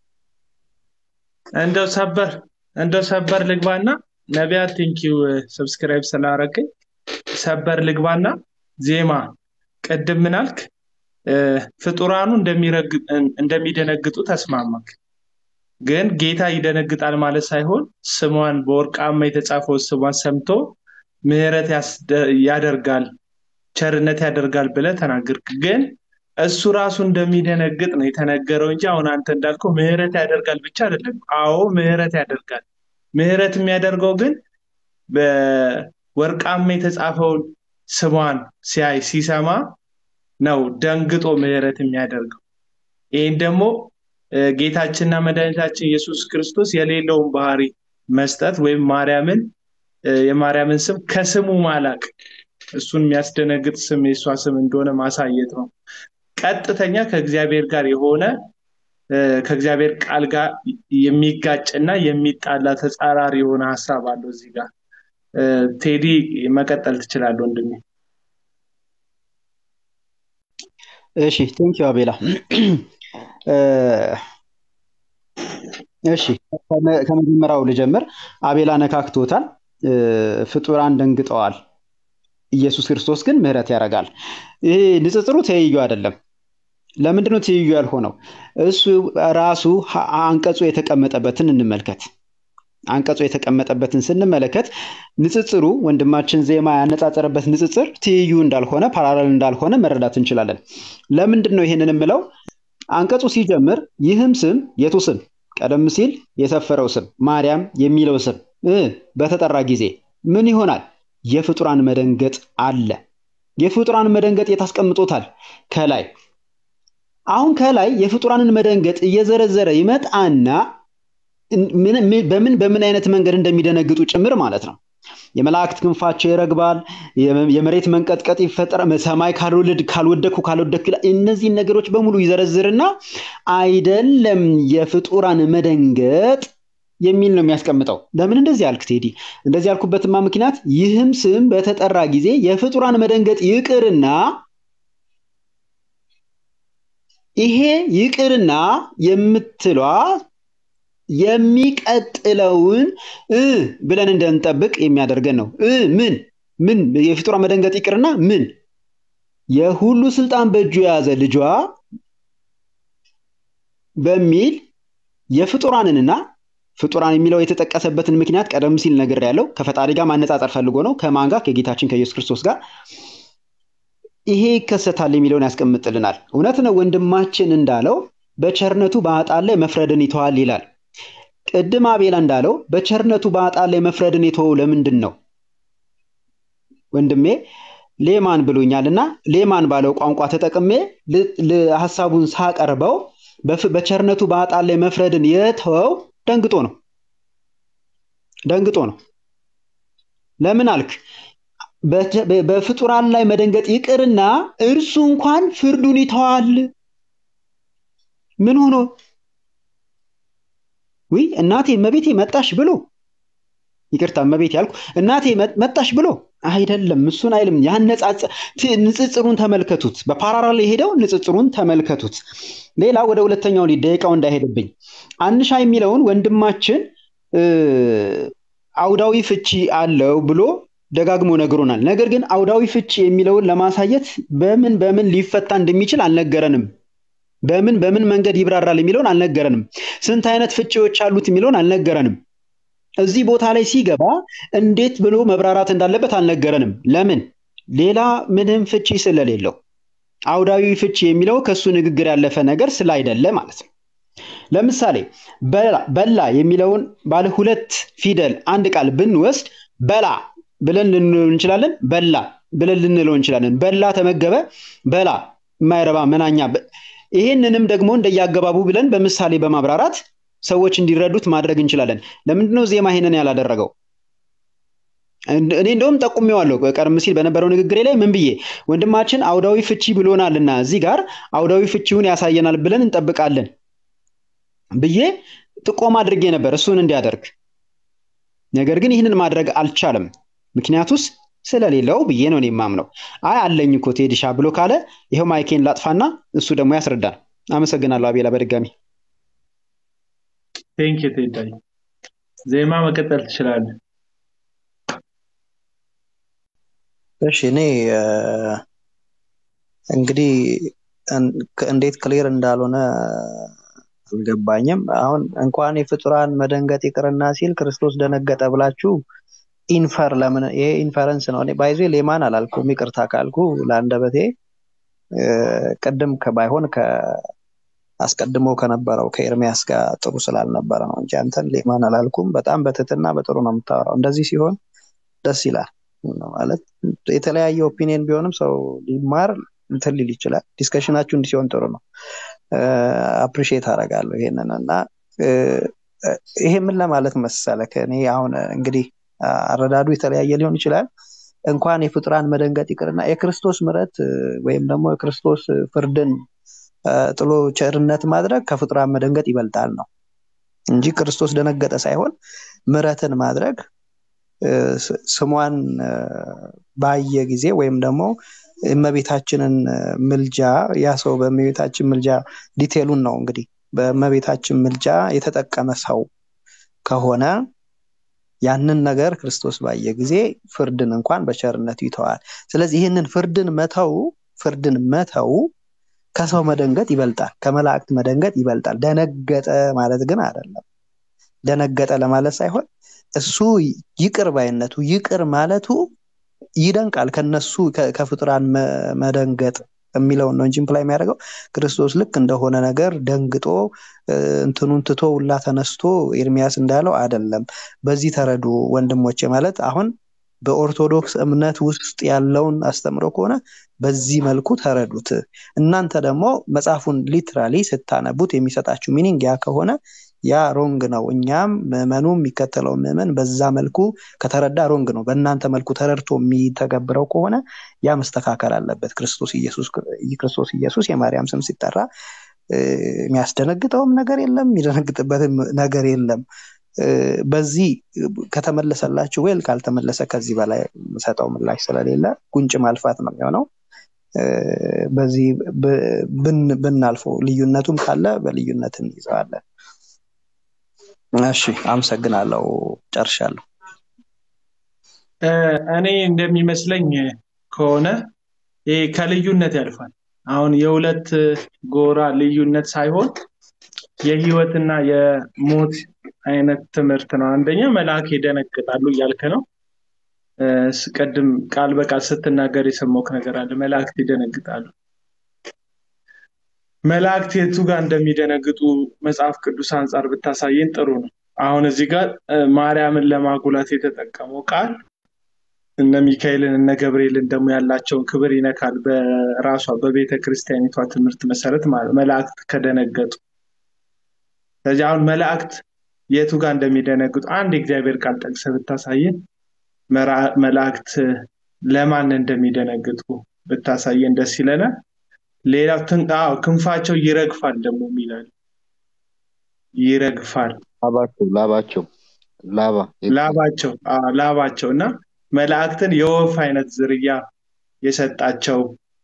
C: እንደው ሰበር ልግባና ነቢያት ቴንኪው ሰብስክራይብ ስላደረገኝ ሰበር ልግባና ዜማ ቀደም ምናልክ ፍጡራኑ እንደሚደነግጡ ተስማማክ። ግን ጌታ ይደነግጣል ማለት ሳይሆን ስሟን በወርቃማ የተጻፈው ስሟን ሰምቶ ምህረት ያደርጋል ቸርነት ያደርጋል ብለ ተናገርክ። ግን እሱ ራሱ እንደሚደነግጥ ነው የተነገረው እንጂ አሁን አንተ እንዳልከው ምህረት ያደርጋል ብቻ አይደለም። አዎ ምህረት ያደርጋል። ምህረት የሚያደርገው ግን በወርቃማ የተጻፈው ስሟን ሲሰማ ነው ደንግጦ ምህረት የሚያደርገው። ይሄን ደግሞ ጌታችንና መድኃኒታችን ኢየሱስ ክርስቶስ የሌለውን ባህሪ መስጠት ወይም የማርያምን ስም ከስሙ ማላቅ እሱን የሚያስደነግጥ ስም የሷ ስም እንደሆነ ማሳየት ነው። ቀጥተኛ ከእግዚአብሔር ጋር የሆነ ከእግዚአብሔር ቃል ጋር የሚጋጭና የሚጣላ ተጻራሪ የሆነ ሐሳብ አለው እዚህ ጋር። ቴዲ መቀጠል ትችላለህ ወንድሜ።
D: እሺ ቴንኪው አቤላ። እሺ ከመጀመሪያው ልጀምር። አቤላ ነካክቶታል። ፍጡራን ደንግጠዋል፣ ኢየሱስ ክርስቶስ ግን ምህረት ያደርጋል። ይሄ ንጽጽሩ ተይዩ አይደለም። ለምንድነው ተይዩ ያልሆነው? እሱ ራሱ አንቀጹ የተቀመጠበትን እንመልከት። አንቀጹ የተቀመጠበትን ስንመለከት ንጽጽሩ ወንድማችን ዜማ ያነጻጸረበት ንጽጽር ተይዩ እንዳልሆነ ፓራሌል እንዳልሆነ መረዳት እንችላለን። ለምንድነው ይሄንን የምለው? አንቀጹ ሲጀምር ይህም ስም የቱ ስም? ቀደም ሲል የሰፈረው ስም ማርያም የሚለው ስም በተጠራ ጊዜ ምን ይሆናል? የፍጡራን መደንገጥ አለ። የፍጡራን መደንገጥ የታስቀምጦታል ከላይ። አሁን ከላይ የፍጡራንን መደንገጥ እየዘረዘረ ይመጣና በምን አይነት መንገድ እንደሚደነግጡ ጭምር ማለት ነው። የመላእክት ክንፋቸው ይረግባል፣ የመሬት መንቀጥቀጥ ይፈጠራል፣ ሰማይ ካልወደኩ እነዚህ ነገሮች በሙሉ ይዘረዝርና አይደለም የፍጡራን መደንገጥ የሚል ነው የሚያስቀምጠው። ለምን እንደዚህ ያልክ ቴዲ? እንደዚህ ያልኩበትማ ምክንያት ይህም ስም በተጠራ ጊዜ የፍጡራን መደንገጥ ይቅርና የምትሏ የሚቀጥለውን ብለን እንደንጠብቅ የሚያደርገን ነው። ምን የፍጡራን መደንገጥ ይቅርና ምን የሁሉ ስልጣን በእጁ የያዘ ልጇ በሚል የፍጡራንንና ፍጡራን የሚለው የተጠቀሰበትን ምክንያት ቀደም ሲል ነግሬያለሁ። ከፈጣሪ ጋር ማነጻጸር ፈልጎ ነው። ከማን ጋር? ከጌታችን ከኢየሱስ ክርስቶስ ጋር። ይሄ ይከሰታል የሚለውን ያስቀምጥልናል። እውነት ነው ወንድማችን እንዳለው በቸርነቱ በኃጥአን ላይ መፍረድን ይተዋል ይላል። ቅድም አቤላ እንዳለው በቸርነቱ በኃጥአን ላይ መፍረድን የተወው ለምንድን ነው? ወንድሜ ሌማን ብሎኛልና ሌማን ባለው ቋንቋ ተጠቅሜ ሐሳቡን ሳቀርበው በቸርነቱ በኃጥአን ላይ መፍረድን የተወው ደንግጦ ነው። ለምን አልክ? በፍጡራን ላይ መደንገጥ ይቅርና እርሱ እንኳን ፍርዱን ይተዋል። ምን ሆኖ? እናቴ እመቤቴ መጣሽ ብሎ፣ ይቅርታ እመቤቴ ያልኩ እናቴ መጣሽ ብሎ አይደለም። እሱን አይልም። ንጽጽሩን ተመልከቱት። በፓራራል ሄደው ንጽጽሩን ተመልከቱት። ሌላ ወደ ሁለተኛው ደቂቃው እንዳይሄድብኝ አንሻ የሚለውን ወንድማችን አውዳዊ ፍቺ አለው ብሎ ደጋግሞ ነግሮናል። ነገር ግን አውዳዊ ፍቺ የሚለውን ለማሳየት በምን ሊፈታ እንደሚችል አልነገረንም። በምን መንገድ ይብራራል የሚለውን አልነገረንም። ስንት አይነት ፍቺዎች አሉት የሚለውን አልነገረንም። እዚህ ቦታ ላይ ሲገባ እንዴት ብሎ መብራራት እንዳለበት አልነገረንም። ለምን? ሌላ ምንም ፍቺ ስለሌለው። አውዳዊ ፍቺ የሚለው ከሱ ንግግር ያለፈ ነገር ስላይደለ ማለት ነው። ለምሳሌ በላ የሚለውን ባለ ሁለት ፊደል አንድ ቃል ብንወስድ በላ ብለን ልንለው እንችላለን፣ በላ ብለን ልንለው እንችላለን። በላ ተመገበ፣ በላ የማይረባ መናኛ። ይሄንንም ደግሞ እንደያገባቡ ብለን በምሳሌ በማብራራት ሰዎች እንዲረዱት ማድረግ እንችላለን። ለምንድነው ዜማ ይሄንን ያላደረገው? እኔ እንደውም ጠቁሜዋለሁ ቀደም ሲል በነበረው ንግግሬ ላይ ምን ብዬ ወንድማችን አውዳዊ ፍቺ ብሎናልና እዚህ ጋር አውዳዊ ፍቺውን ያሳየናል ብለን እንጠብቃለን ብዬ ጥቆማ አድርጌ ነበር እሱን እንዲያደርግ። ነገር ግን ይህንን ማድረግ አልቻለም። ምክንያቱስ ስለሌለው ብዬ ነው እኔ የማምነው። አለኝ እኮ ቴዲሻ ብሎ ካለ ይሄው ማይኬን ላጥፋና እሱ ደግሞ ያስረዳል። አመሰግናለሁ አቤላ በድጋሚ።
C: ቴንክ ዩ ቴዳይ። ዜማ መቀጠል ትችላለህ።
B: እሺ እኔ እንግዲህ እንዴት ክሊር እንዳልሆነ አልገባኝም። አሁን እንኳን የፍጡራን መደንገጥ ይቅርና ሲል ክርስቶስ ደነገጠ ብላችሁ ኢንፈር ለምን? ይሄ ኢንፈረንስ ነው። እኔ ባይዞ ሌማን አላልኩም፣ ይቅርታ ካልኩ ለአንደበቴ ቅድም ከባይሆን አስቀድሞ ከነበረው ከኤርሚያስ ጋር ጥሩ ስላልነበረ ነው እንጂ አንተን ሌማን አላልኩም። በጣም በትህትና በጥሩ ነው የምታወራው። እንደዚህ ሲሆን ደስ ይላል ማለት የተለያየ ኦፒኒየን ቢሆንም ሰው ሊማር እንትን ሊል ይችላል። ዲስከሽናችሁ እንዲህ ሲሆን ጥሩ ነው። አፕሪሺየት አደርጋለሁ ይሄንን እና ይሄ ምን ለማለት መሰለህ እኔ አሁን እንግዲህ አረዳዱ የተለያየ ሊሆን ይችላል። እንኳን የፍጡራን መደንገጥ ይቅርና የክርስቶስ ምሕረት ወይም ደግሞ የክርስቶስ ፍርድን ጥሎ ቸርነት ማድረግ ከፍጡራን መደንገጥ ይበልጣል ነው እንጂ ክርስቶስ ደነገጠ ሳይሆን ምሕረትን ማድረግ ስሟን ባየ ጊዜ ወይም ደግሞ እመቤታችንን ምልጃ ያ ሰው በእመቤታችን ምልጃ ዲቴሉን ነው እንግዲህ በእመቤታችን ምልጃ የተጠቀመ ሰው ከሆነ ያንን ነገር ክርስቶስ ባየ ጊዜ ፍርድን እንኳን በቸርነቱ ይተዋል። ስለዚህ ይህንን ፍርድን መተው ከሰው መደንገጥ ይበልጣል፣ ከመላእክት መደንገጥ ይበልጣል። ደነገጠ ማለት ግን አይደለም። ደነገጠ ለማለት ሳይሆን እሱ ይቅር ባይነቱ ይቅር ማለቱ ይደንቃል ከነሱ ከፍጡራን መደንገጥ የሚለውን ነው እንጂ ኢምፕላይ የሚያደርገው ክርስቶስ ልክ እንደሆነ ነገር ደንግጦ እንትኑን ትቶ ሁላ ተነስቶ ኤርሚያስ እንዳለው አይደለም። በዚህ ተረዱ ወንድሞቼ። ማለት አሁን በኦርቶዶክስ እምነት ውስጥ ያለውን አስተምሮ ከሆነ በዚህ መልኩ ተረዱት። እናንተ ደግሞ መጽሐፉን ሊትራሊ ስታነቡት የሚሰጣችሁ ሚኒንግ ያ ከሆነ ያ ሮንግ ነው። እኛም ምዕመኑ የሚከተለው ምዕመን በዛ መልኩ ከተረዳ ሮንግ ነው። በእናንተ መልኩ ተረድቶ የሚተገብረው ከሆነ ያ መስተካከል አለበት። ክርስቶስ ኢየሱስ የማርያም ስም ሲጠራ የሚያስደነግጠውም ነገር የለም፣ የሚደነግጥበትም ነገር የለም። በዚህ ከተመለሰላችሁ ዌል፣ ካልተመለሰ ከዚህ በላይ ሰጠው ምላሽ ስለሌለ ጉንጭ ማልፋት ነው የሚሆነው። በዚህ ብናልፈው ልዩነቱም ካለ በልዩነት እንይዘዋለን። እሺ አመሰግናለሁ፣ ጨርሻለሁ።
C: እኔ እንደሚመስለኝ ከሆነ ይሄ ከልዩነት ያልፋል። አሁን የሁለት ጎራ ልዩነት ሳይሆን የህይወትና የሞት አይነት ትምህርት ነው። አንደኛ መልአክ ይደነግጣሉ እያልከ ነው። ቀድም ቃል በቃል ስትናገር የሰማሁት ነገር አለ። መላእክት ይደነግጣሉ። መላእክት የቱ ጋር እንደሚደነግጡ መጽሐፍ ቅዱስ አንፃር ብታሳየን ጥሩ ነው። አሁን እዚህ ጋር ማርያምን ለማጉላት የተጠቀመው ቃል እነ ሚካኤልን እነ ገብርኤልን ደግሞ ያላቸውን ክብር ይነካል። በራሷ በቤተ ክርስቲያኒቷ ትምህርት መሰረት መላእክት ከደነገጡ፣ ስለዚህ አሁን መላእክት የቱ ጋር እንደሚደነግጡ አንድ እግዚአብሔር ቃል ጠቅሰህ ብታሳየን፣ መላእክት ለማን እንደሚደነግጡ ብታሳየን ደስ ይለናል። ሌላው ክንፋቸው ይረግፋል ደግሞ ይላል። ይረግፋል ላባቸው እና መላእክትን የወፍ አይነት ዝርያ የሰጣቸው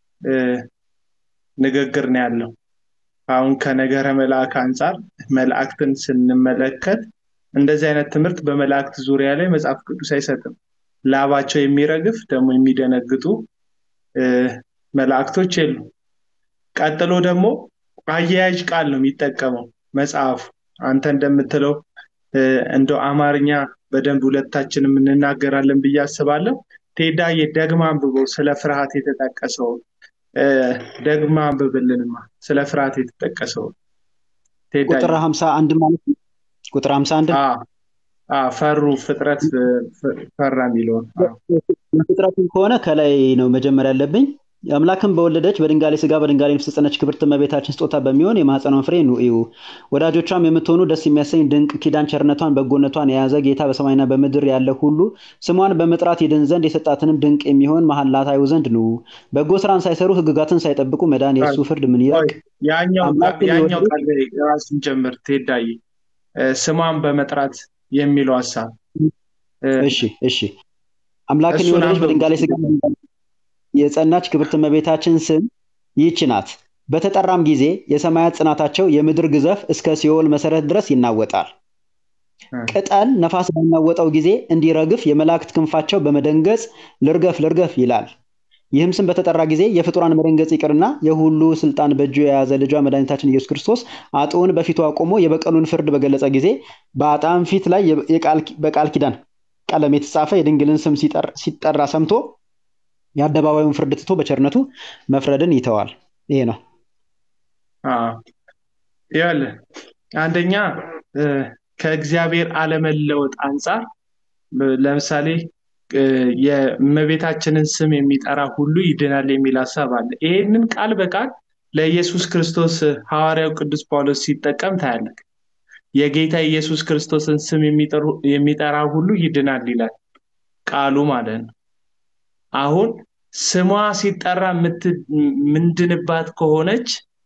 C: ንግግር ነው ያለው። አሁን ከነገረ መልአክ አንፃር መላእክትን ስንመለከት እንደዚህ አይነት ትምህርት በመላእክት ዙሪያ ላይ መጽሐፍ ቅዱስ አይሰጥም። ላባቸው የሚረግፍ ደግሞ የሚደነግጡ መላእክቶች የሉ። ቀጥሎ ደግሞ አያያዥ ቃል ነው የሚጠቀመው መጽሐፉ። አንተ እንደምትለው እንደው አማርኛ በደንብ ሁለታችንም እንናገራለን ብዬ አስባለሁ። ቴዳዬ ደግማ አንብበው ስለ ፍርሃት የተጠቀሰው ደግማ አንብብልንማ ስለ ፍርሃት የተጠቀሰው ቴዳዬ።
D: ቁጥር 51 ማለት ነው። ቁጥር 51
C: ፈሩ ፍጥረት ፈራ የሚለው
D: ፍጥረት ከሆነ ከላይ ነው መጀመሪያ ያለብኝ። አምላክም በወለደች በድንጋሌ ስጋ በድንጋሌ ነፍስ ጸነች ክብርት እመቤታችን ስጦታ በሚሆን የማህፀኗን ፍሬ ነው እዩ። ወዳጆቿም የምትሆኑ ደስ የሚያሰኝ ድንቅ ኪዳን ቸርነቷን በጎነቷን የያዘ ጌታ በሰማይና በምድር ያለ ሁሉ ስሟን በመጥራት ይድን ዘንድ የሰጣትንም ድንቅ የሚሆን መሐላት አዩ ዘንድ ነው። በጎ ስራን ሳይሰሩ ህግጋትን ሳይጠብቁ መዳን የእሱ ፍርድ ምን ይላል?
C: ያኛው ቃል ራሱን ጀምር ቴዳዬ፣ ስሟን በመጥራት የሚለው ሐሳብ።
D: እሺ አምላክን የወለደች በድንጋሌ ስጋ የጸናች ክብርት እመቤታችን ስም ይህች ናት። በተጠራም ጊዜ የሰማያት ጽናታቸው የምድር ግዘፍ እስከ ሲኦል መሰረት ድረስ ይናወጣል። ቅጠል ነፋስ በሚናወጠው ጊዜ እንዲረግፍ የመላእክት ክንፋቸው በመደንገጽ ልርገፍ ይላል። ይህም ስም በተጠራ ጊዜ የፍጡራን መደንገጽ ይቅርና የሁሉ ስልጣን በእጁ የያዘ ልጇ መድኃኒታችን ኢየሱስ ክርስቶስ አጥውን በፊቱ አቆሞ የበቀሉን ፍርድ በገለጸ ጊዜ በአጣም ፊት ላይ በቃል ኪዳን ቀለም የተጻፈ የድንግልን ስም ሲጠራ ሰምቶ የአደባባዩን ፍርድ ትቶ በቸርነቱ መፍረድን ይተዋል። ይሄ ነው።
C: ያለ አንደኛ ከእግዚአብሔር አለመለወጥ አንፃር ለምሳሌ የእመቤታችንን ስም የሚጠራ ሁሉ ይድናል የሚል ሐሳብ አለ። ይሄንን ቃል በቃል ለኢየሱስ ክርስቶስ ሐዋርያው ቅዱስ ጳውሎስ ሲጠቀም ታያለህ። የጌታ ኢየሱስ ክርስቶስን ስም የሚጠራ ሁሉ ይድናል ይላል ቃሉ ማለት ነው። አሁን ስሟ ሲጠራ ምንድንባት ከሆነች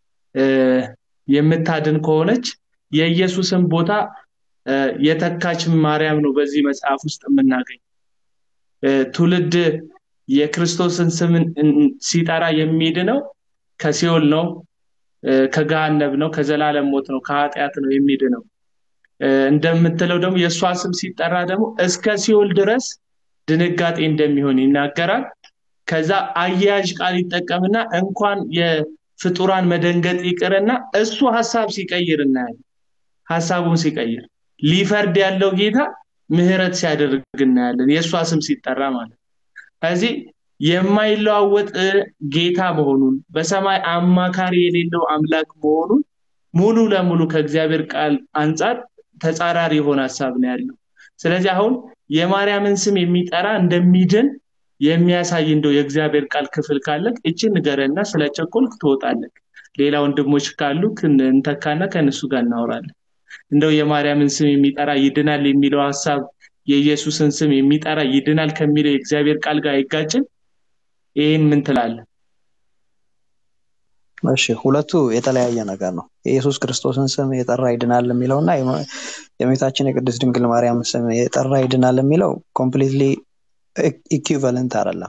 C: የምታድን ከሆነች የኢየሱስን ቦታ የተካች ማርያም ነው በዚህ መጽሐፍ ውስጥ የምናገኝ። ትውልድ የክርስቶስን ስም ሲጠራ የሚድነው ከሲኦል ነው፣ ከገሃነም ነው፣ ከዘላለም ሞት ነው፣ ከኃጢአት ነው የሚድነው። እንደምትለው ደግሞ የሷ ስም ሲጠራ ደግሞ እስከ ሲኦል ድረስ ድንጋጤ እንደሚሆን ይናገራል። ከዛ አያያዥ ቃል ይጠቀምና እንኳን የፍጡራን መደንገጥ ይቅርና እሱ ሐሳብ ሲቀይር እናያለን። ሐሳቡን ሲቀይር ሊፈርድ ያለው ጌታ ምህረት ሲያደርግ እናያለን። የሷ ስም ሲጠራ ማለት ስለዚህ የማይለዋወጥ ጌታ መሆኑን በሰማይ አማካሪ የሌለው አምላክ መሆኑን ሙሉ ለሙሉ ከእግዚአብሔር ቃል አንፃር ተጻራሪ የሆነ ሐሳብ ነው ያለው። ስለዚህ አሁን የማርያምን ስም የሚጠራ እንደሚድን የሚያሳይ እንደው የእግዚአብሔር ቃል ክፍል ካለ እቺን ንገረና ስለቸኮልክ ትወጣለህ። ሌላ ወንድሞች ካሉ እንተካና ከነሱ ጋር እናወራለን። እንደው የማርያምን ስም የሚጠራ ይድናል የሚለው ሐሳብ የኢየሱስን ስም የሚጠራ ይድናል ከሚለው የእግዚአብሔር ቃል ጋር አይጋጭም? ይሄን ምን ትላለህ?
B: እሺ ሁለቱ የተለያየ ነገር ነው። የኢየሱስ ክርስቶስን ስም የጠራ ይድናል የሚለውና የእመቤታችን የቅድስት ድንግል ማርያም ስም የጠራ ይድናል የሚለው ኮምፕሊትሊ ኢኩቫለንት አይደለም።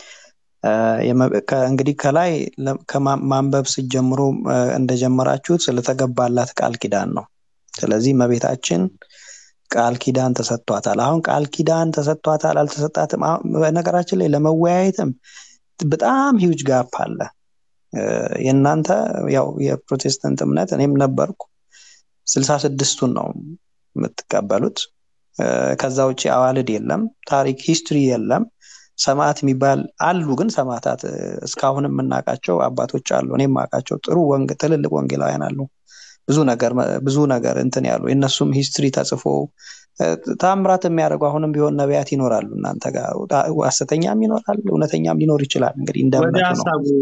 B: እንግዲህ ከላይ ከማንበብ ሲጀምሩ እንደጀመራችሁት ስለተገባላት ቃል ኪዳን ነው። ስለዚህ እመቤታችን ቃል ኪዳን ተሰጥቷታል። አሁን ቃል ኪዳን ተሰጥቷታል አልተሰጣትም በነገራችን ላይ ለመወያየትም በጣም ሂውጅ ጋፕ አለ። የእናንተ ያው የፕሮቴስታንት እምነት እኔም ነበርኩ 66ቱን ነው የምትቀበሉት። ከዛ ውጪ አዋልድ የለም፣ ታሪክ ሂስትሪ የለም። ሰማዕት የሚባል አሉ፣ ግን ሰማዕታት እስካሁንም የምናውቃቸው አባቶች አሉ። እኔም ማውቃቸው ጥሩ ትልልቅ ወንጌላውያን አሉ። ብዙ ነገር እንትን ያሉ የነሱም ሂስትሪ ተጽፎ ታምራት የሚያደርጉ አሁንም ቢሆን ነቢያት ይኖራሉ። እናንተ ጋር ሐሰተኛም ይኖራል፣ እውነተኛም ሊኖር ይችላል። እንግዲህ እንደምናውቀው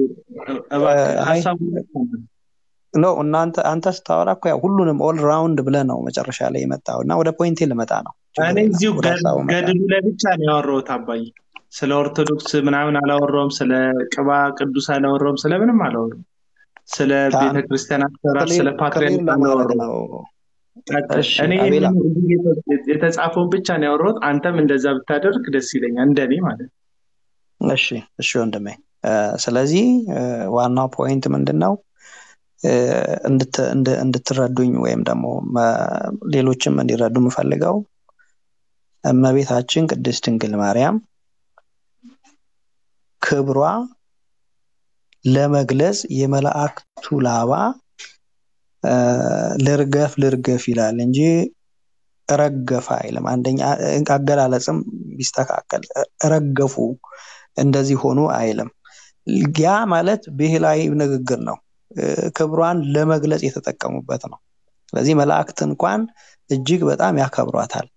B: ነው አንተ ስታወራ እኮ ያው ሁሉንም ኦል ራውንድ ብለህ ነው መጨረሻ ላይ የመጣውና ወደ ፖይንቴ ልመጣ ነው።
C: እኔ እዚሁ ገድሉ ላይ ብቻ ነው ያወራሁት አባዬ። ስለ ኦርቶዶክስ ምናምን አላወራሁም፣ ስለ ቅባ ቅዱስ አላወራሁም፣ ስለምንም አላወራሁም። ስለ ቤተክርስቲያን አሰራር ስለ ፓትርያርክ አላወራሁም። እኔ የተጻፈውን ብቻ ነው ያወራሁት። አንተም እንደዛ ብታደርግ ደስ ይለኛል እንደኔ ማለት ነው።
B: እሺ ወንድሜ። ስለዚህ ዋናው ፖይንት ምንድነው እንድትረዱኝ ወይም ደግሞ ሌሎችም እንዲረዱ የምፈልገው እመቤታችን ቅድስት ድንግል ማርያም ክብሯ ለመግለጽ የመላእክቱ ላባ ልርገፍ ይላል እንጂ ረገፈ አይልም። አንደኛ አገላለጽም ቢስተካከል ረገፉ እንደዚህ ሆኑ አይልም። ያ ማለት ብሔላዊ ንግግር ነው። ክብሯን ለመግለጽ የተጠቀሙበት ነው። ስለዚህ መላእክት እንኳን እጅግ በጣም ያከብሯታል።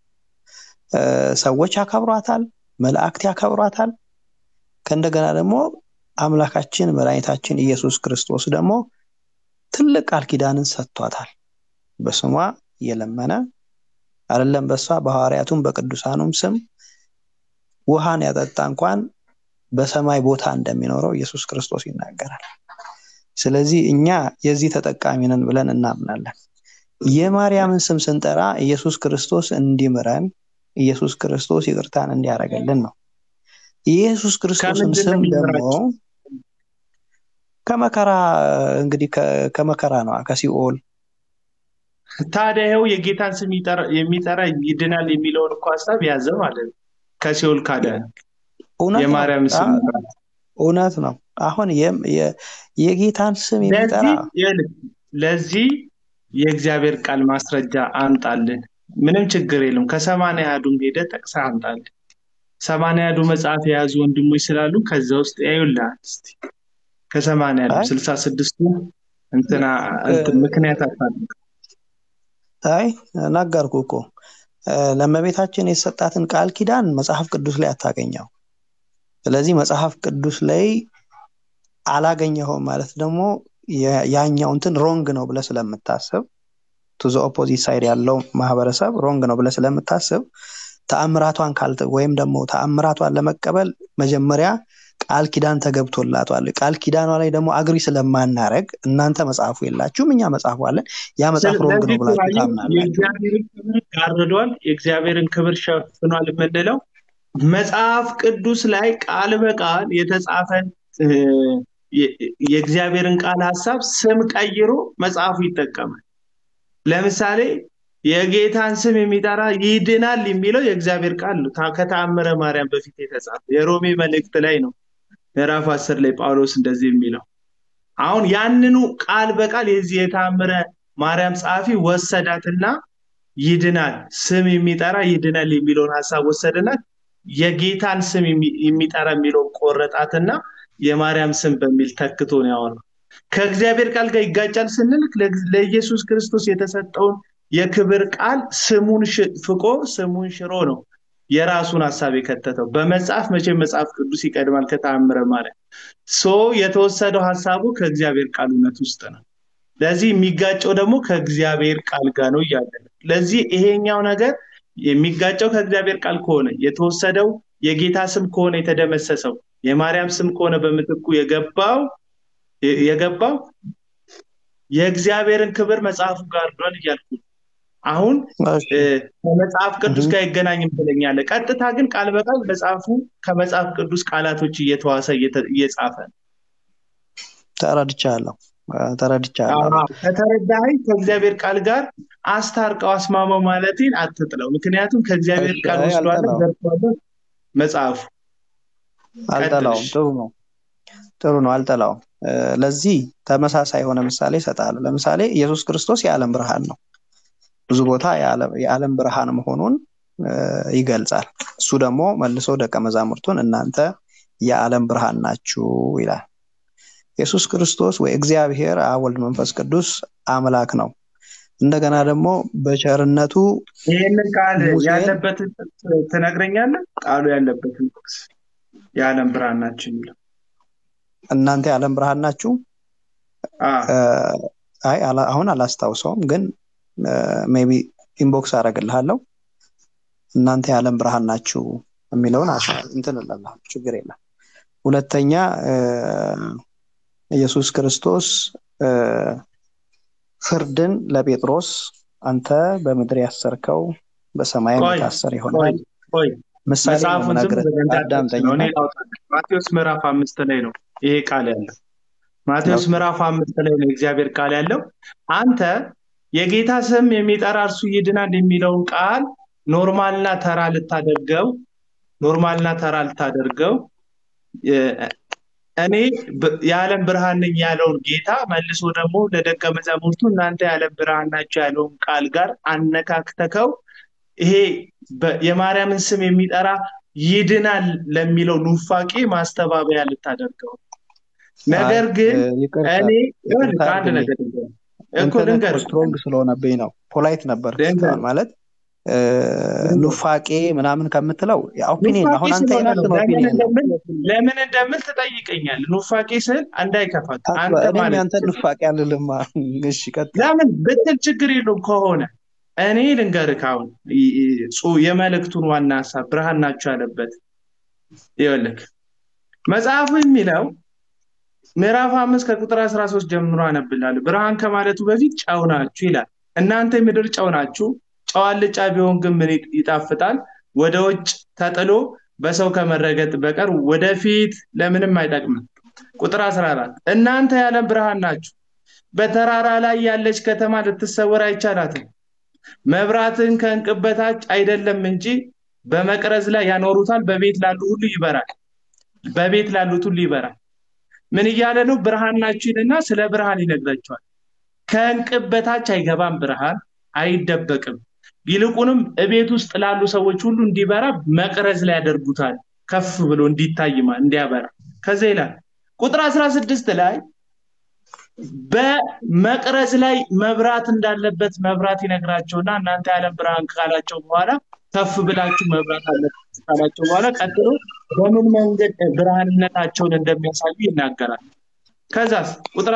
B: ሰዎች ያከብሯታል፣ መላእክት ያከብሯታል። ከእንደገና ደግሞ አምላካችን መድኃኒታችን ኢየሱስ ክርስቶስ ደግሞ ትልቅ ቃል ኪዳንን ሰጥቷታል። በስሟ የለመነ አይደለም በሷ በሐዋርያቱም በቅዱሳኑም ስም ውሃን ያጠጣ እንኳን በሰማይ ቦታ እንደሚኖረው ኢየሱስ ክርስቶስ ይናገራል። ስለዚህ እኛ የዚህ ተጠቃሚ ነን ብለን እናምናለን። የማርያምን ስም ስንጠራ ኢየሱስ ክርስቶስ እንዲምረን፣ ኢየሱስ ክርስቶስ ይቅርታን እንዲያደርግልን ነው። ኢየሱስ ክርስቶስን ስም ደግሞ ከመከራ እንግዲህ ከመከራ ነው ከሲኦል።
C: ታዲያ ይኸው የጌታን ስም የሚጠራ ይድናል የሚለውን እኮ ሐሳብ ያዘ ማለት ነው። ከሲኦል ካዳነ የማርያም ስም
B: እውነት ነው። አሁን የጌታን ስም የሚጠራ
C: ለዚህ የእግዚአብሔር ቃል ማስረጃ አንጣልን። ምንም ችግር የለም። ከ80 ያዱም ሄደ ጠቅሳ አንጣልን። 80 ያዱ መጽሐፍ የያዙ ወንድሞች ስላሉ ከዛ ውስጥ ያዩልሃል እስቲ። ከ80 ያዱ 66ቱ እንትና ምክንያት አታድርግ።
B: አይ ነገርኩ እኮ ለእመቤታችን የተሰጣትን ቃል ኪዳን መጽሐፍ ቅዱስ ላይ አታገኘው። ስለዚህ መጽሐፍ ቅዱስ ላይ አላገኘኸውም ማለት ደግሞ ያኛው እንትን ሮንግ ነው ብለህ ስለምታስብ to the opposite side ያለው ማህበረሰብ ሮንግ ነው ብለህ ስለምታስብ ተአምራቷን ወይም ደግሞ ተአምራቷን ለመቀበል መጀመሪያ ቃል ኪዳን ተገብቶላቷል። ቃል ኪዳኗ ላይ ደግሞ አግሪ ስለማናረግ እናንተ መጽሐፉ የላችሁም፣ እኛ መጽሐፉ አለን። ያ መጽሐፍ ሮንግ ነው ብላችሁ ታምናላችሁ።
C: የእግዚአብሔርን ክብር ሸፍኗል የምንለው መጽሐፍ ቅዱስ ላይ ቃል በቃል የተጻፈን የእግዚአብሔርን ቃል ሐሳብ ስም ቀይሮ መጽሐፉ ይጠቀማል። ለምሳሌ የጌታን ስም የሚጠራ ይድናል የሚለው የእግዚአብሔር ቃል ነው። ከተአምረ ማርያም በፊት የተጻፈ የሮሜ መልእክት ላይ ነው ምዕራፍ 10 ላይ ጳውሎስ እንደዚህ የሚለው። አሁን ያንኑ ቃል በቃል የዚህ የተአምረ ማርያም ጻፊ ወሰዳትና ይድናል ስም የሚጠራ ይድናል የሚለውን ሐሳብ ወሰደና የጌታን ስም የሚጠራ የሚለው ቆረጣትና የማርያም ስም በሚል ተክቶ ነው ያወራው። ከእግዚአብሔር ቃል ጋር ይጋጫል ስንል ለኢየሱስ ክርስቶስ የተሰጠውን የክብር ቃል ስሙን ፍቆ ስሙን ሽሮ ነው የራሱን ሐሳብ የከተተው። በመጽሐፍ መቼም መጽሐፍ ቅዱስ ይቀድማል ከተአምረ ማርያም። የተወሰደው ሐሳቡ ከእግዚአብሔር ቃል እውነት ውስጥ ነው። ለዚህ የሚጋጨው ደግሞ ከእግዚአብሔር ቃል ጋር ነው ያለው። ለዚህ ይሄኛው ነገር የሚጋጨው ከእግዚአብሔር ቃል ከሆነ የተወሰደው የጌታ ስም ከሆነ የተደመሰሰው የማርያም ስም ከሆነ በምትኩ የገባው የእግዚአብሔርን ክብር መጽሐፉ ጋር ዶን ይያልኩ አሁን ከመጽሐፍ ቅዱስ ጋር ይገናኝም ብለኛል። ቀጥታ ግን ቃል በቃል መጽሐፉ ከመጽሐፍ ቅዱስ ቃላቶች እየተዋሰ እየጻፈ
B: ተረድቻለሁ።
C: ከተረዳኸኝ ከእግዚአብሔር ቃል ጋር አስታርቀው አስማማው ማለቴን አትጥለው። ምክንያቱም ከእግዚአብሔር ቃል ውስጥ ያለው መጽሐፉ
B: አልጠላውም። ጥሩ ነው አልጠላውም። ለዚህ ተመሳሳይ የሆነ ምሳሌ እሰጣለሁ። ለምሳሌ ኢየሱስ ክርስቶስ የዓለም ብርሃን ነው። ብዙ ቦታ የዓለም ብርሃን መሆኑን ይገልጻል። እሱ ደግሞ መልሶ ደቀ መዛሙርቱን እናንተ የዓለም ብርሃን ናችሁ ይላል። ኢየሱስ ክርስቶስ ወይ እግዚአብሔር አብ ወልድ መንፈስ ቅዱስ አምላክ ነው። እንደገና ደግሞ በቸርነቱ
C: ይሄንን ቃል ያለበት ተነግረኛለህ። ቃሉ ያለበት የዓለም ብርሃን ናችሁ ይላል።
B: እናንተ የዓለም ብርሃን ናችሁ። አሁን አላስታውሰውም ግን ሜቢ ኢንቦክስ አደርግልሃለሁ። እናንተ የዓለም ብርሃን ናችሁ የሚለውን እንትን እላለሁ፣ ችግር የለም። ሁለተኛ ኢየሱስ ክርስቶስ ፍርድን ለጴጥሮስ አንተ በምድር ያሰርከው በሰማይ የታሰረ ይሆናል። ምሳሌ ነገር አዳምጠኝ።
C: ማቴዎስ ምዕራፍ 5 ላይ ነው ይሄ ቃል ያለው። ማቴዎስ ምዕራፍ 5 ላይ ነው እግዚአብሔር ቃል ያለው። አንተ የጌታ ስም የሚጠራ እርሱ ይድናል የሚለው ቃል ኖርማልና ተራ ልታደርገው እኔ የዓለም ብርሃን ነኝ ያለውን ጌታ መልሶ ደግሞ ለደቀ መዛሙርቱ እናንተ የዓለም ብርሃን ናችሁ ያለውን ቃል ጋር አነካክተከው ይሄ የማርያምን ስም የሚጠራ ይድናል ለሚለው ኑፋቄ ማስተባበያ ልታደርገው። ነገር ግን እኔ አንድ ነገር
B: እንኳን ስትሮንግ ስለሆነብኝ ነው ፖላይት ነበር ማለት ኑፋቄ ምናምን ከምትለው ኦፒኒየን አሁን አንተ ይናል ኦፒኒየን
C: ለምን እንደምል ትጠይቀኛለህ። ኑፋቄ ስል እንዳይከፋት አንተ ማለት
B: አንተ ኑፋቄ አልልማ። እሺ ቀጥል።
C: ለምን ብትል ችግር የለውም ከሆነ እኔ ልንገርህ። አሁን የመልእክቱን ዋና ሐሳብ ብርሃን ናችሁ ያለበት ይኸውልህ መጽሐፉ የሚለው ምዕራፍ 5 ከቁጥር 13 ጀምሮ አነብላለሁ። ብርሃን ከማለቱ በፊት ጨው ናችሁ ይላል። እናንተ የምድር ጨው ናችሁ። ጨው አልጫ ቢሆን ግን ምን ይጣፍጣል? ወደ ውጭ ተጥሎ በሰው ከመረገጥ በቀር ወደፊት ለምንም አይጠቅምም። ቁጥር 14 እናንተ የዓለም ብርሃን ናችሁ። በተራራ ላይ ያለች ከተማ ልትሰወር አይቻላትም። መብራትን ከእንቅብ በታች አይደለም እንጂ በመቅረዝ ላይ ያኖሩታል፣ በቤት ላሉት ሁሉ ይበራል። ምን እያለ ነው? ብርሃን ናችሁ ይልና ስለ ብርሃን ይነግራቸዋል። ከእንቅብ በታች አይገባም፣ ብርሃን አይደበቅም። ይልቁንም እቤት ውስጥ ላሉ ሰዎች ሁሉ እንዲበራ መቅረዝ ላይ ያደርጉታል፣ ከፍ ብሎ እንዲያበራ። ከዛ ይላል ቁጥር 16 ላይ በመቅረዝ ላይ መብራት እንዳለበት መብራት ይነግራቸውና እናንተ የዓለም ብርሃን ካላቸው በኋላ ከፍ ብላችሁ መብራት አለበት ካላቸው በኋላ ቀጥሎ በምን መንገድ ብርሃንነታቸውን እንደሚያሳዩ ይናገራል። ከዛስ ቁጥር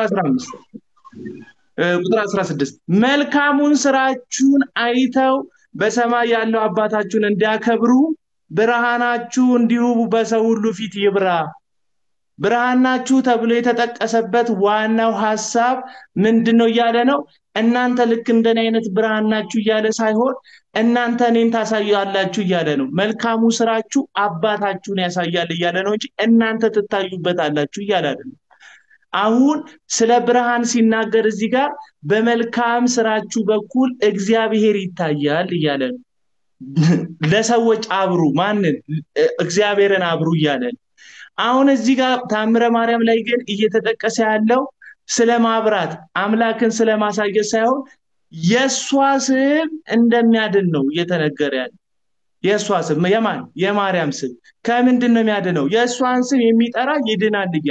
C: 16 መልካሙን ስራችሁን አይተው በሰማይ ያለው አባታችሁን እንዲያከብሩ ብርሃናችሁ እንዲሁ በሰው ሁሉ ፊት ይብራ። ብርሃናችሁ ተብሎ የተጠቀሰበት ዋናው ሐሳብ ምንድነው እያለ ነው? እናንተ ልክ እንደኔ አይነት ብርሃን ናችሁ እያለ ሳይሆን እናንተ እኔን ታሳያላችሁ እያለ ነው። መልካሙ ስራችሁ አባታችሁን ያሳያል እያለ ነው እንጂ እናንተ ትታዩበታላችሁ እያለ አይደለም። አሁን ስለ ብርሃን ሲናገር እዚህ ጋር በመልካም ስራችሁ በኩል እግዚአብሔር ይታያል እያለ ነው። ለሰዎች አብሩ፣ ማንን? እግዚአብሔርን አብሩ እያለ ነው። አሁን እዚህ ጋር ታምረ ማርያም ላይ ግን እየተጠቀሰ ያለው ስለማብራት አምላክን ስለማሳየት ሳይሆን የሷ ስም እንደሚያድን ነው እየተነገረ ያለው። የሷ ስም የማን? የማርያም ስም ከምንድን ነው የሚያድነው? የሷን ስም የሚጠራ ይድናል እያለ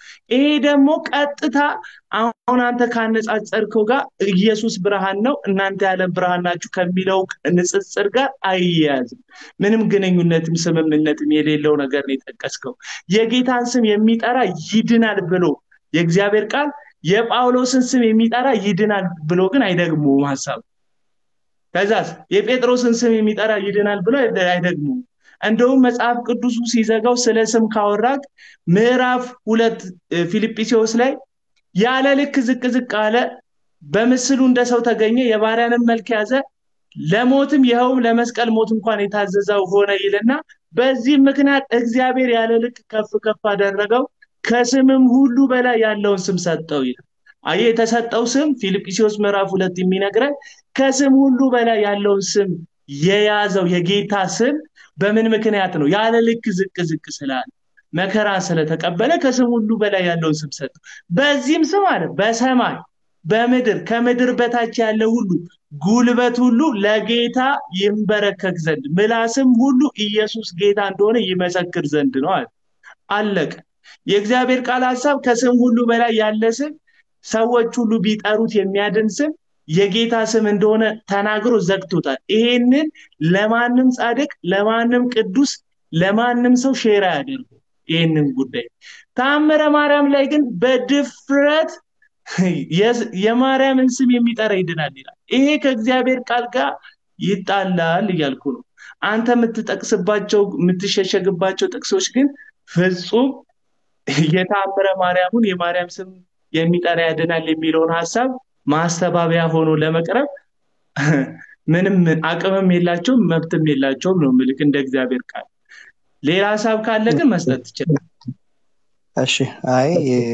C: ይሄ ደግሞ ቀጥታ አሁን አንተ ካነጻጸርከው ጋር ኢየሱስ ብርሃን ነው እናንተ ያለ ብርሃን ናችሁ ከሚለው ንጽጽር ጋር አይያዝም። ምንም ግንኙነትም ስምምነትም የሌለው ነገር ነው የጠቀስከው። የጌታን ስም የሚጠራ ይድናል ብሎ የእግዚአብሔር ቃል የጳውሎስን ስም የሚጠራ ይድናል ብሎ ግን አይደግሙም ሐሳብ። ከዛስ የጴጥሮስን ስም የሚጠራ ይድናል ብሎ አይደግሙም። እንደውም መጽሐፍ ቅዱሱ ሲዘጋው ስለ ስም ካወራክ ምዕራፍ 2 ፊልጵስዩስ ላይ ያለ ልክ ዝቅ አለ በምስሉ እንደ ሰው ተገኘ የባሪያንም መልክ ያዘ ለሞትም ይኸውም ለመስቀል ሞት እንኳን የታዘዘው ሆነ ይልና በዚህ ምክንያት እግዚአብሔር ያለ ልክ ከፍ አደረገው ከስምም ሁሉ በላይ ያለውን ስም ሰጠው ይላል። አየ የተሰጠው ስም ፊልጵስዩስ ምዕራፍ 2 የሚነግረን ከስም ሁሉ በላይ ያለውን ስም የያዘው የጌታ ስም በምን ምክንያት ነው? ያለ ልክ ዝቅ ስላለ መከራ ስለተቀበለ ከስም ሁሉ በላይ ያለውን ስም ሰጠው። በዚህም ስም አለ በሰማይ በምድር ከምድር በታች ያለ ሁሉ ጉልበት ሁሉ ለጌታ ይንበረከክ ዘንድ ምላስም ሁሉ ኢየሱስ ጌታ እንደሆነ ይመሰክር ዘንድ ነው አለ። አለቀ። የእግዚአብሔር ቃል ሐሳብ ከስም ሁሉ በላይ ያለ ስም ሰዎች ሁሉ ቢጠሩት የሚያድን ስም የጌታ ስም እንደሆነ ተናግሮ ዘግቶታል። ይሄንን ለማንም ጻድቅ ለማንም ቅዱስ ለማንም ሰው ሼር ያደርጉ ይሄንን ጉዳይ። ተአምረ ማርያም ላይ ግን በድፍረት የማርያምን ስም የሚጠራ ይድናል ይላል። ይሄ ከእግዚአብሔር ቃል ጋር ይጣላል እያልኩ ነው። አንተ የምትጠቅስባቸው የምትሸሸግባቸው ጥቅሶች ግን ፍጹም የተአምረ ማርያምን የማርያም ስም የሚጠራ ያድናል የሚለውን ሐሳብ ማስተባበያ ሆኖ ለመቅረብ ምንም አቅምም የላቸውም መብትም የላቸውም ነው ምልክ እንደ እግዚአብሔር ቃል። ሌላ ሐሳብ ካለ ግን መስጠት ይችላል።
B: እሺ አይ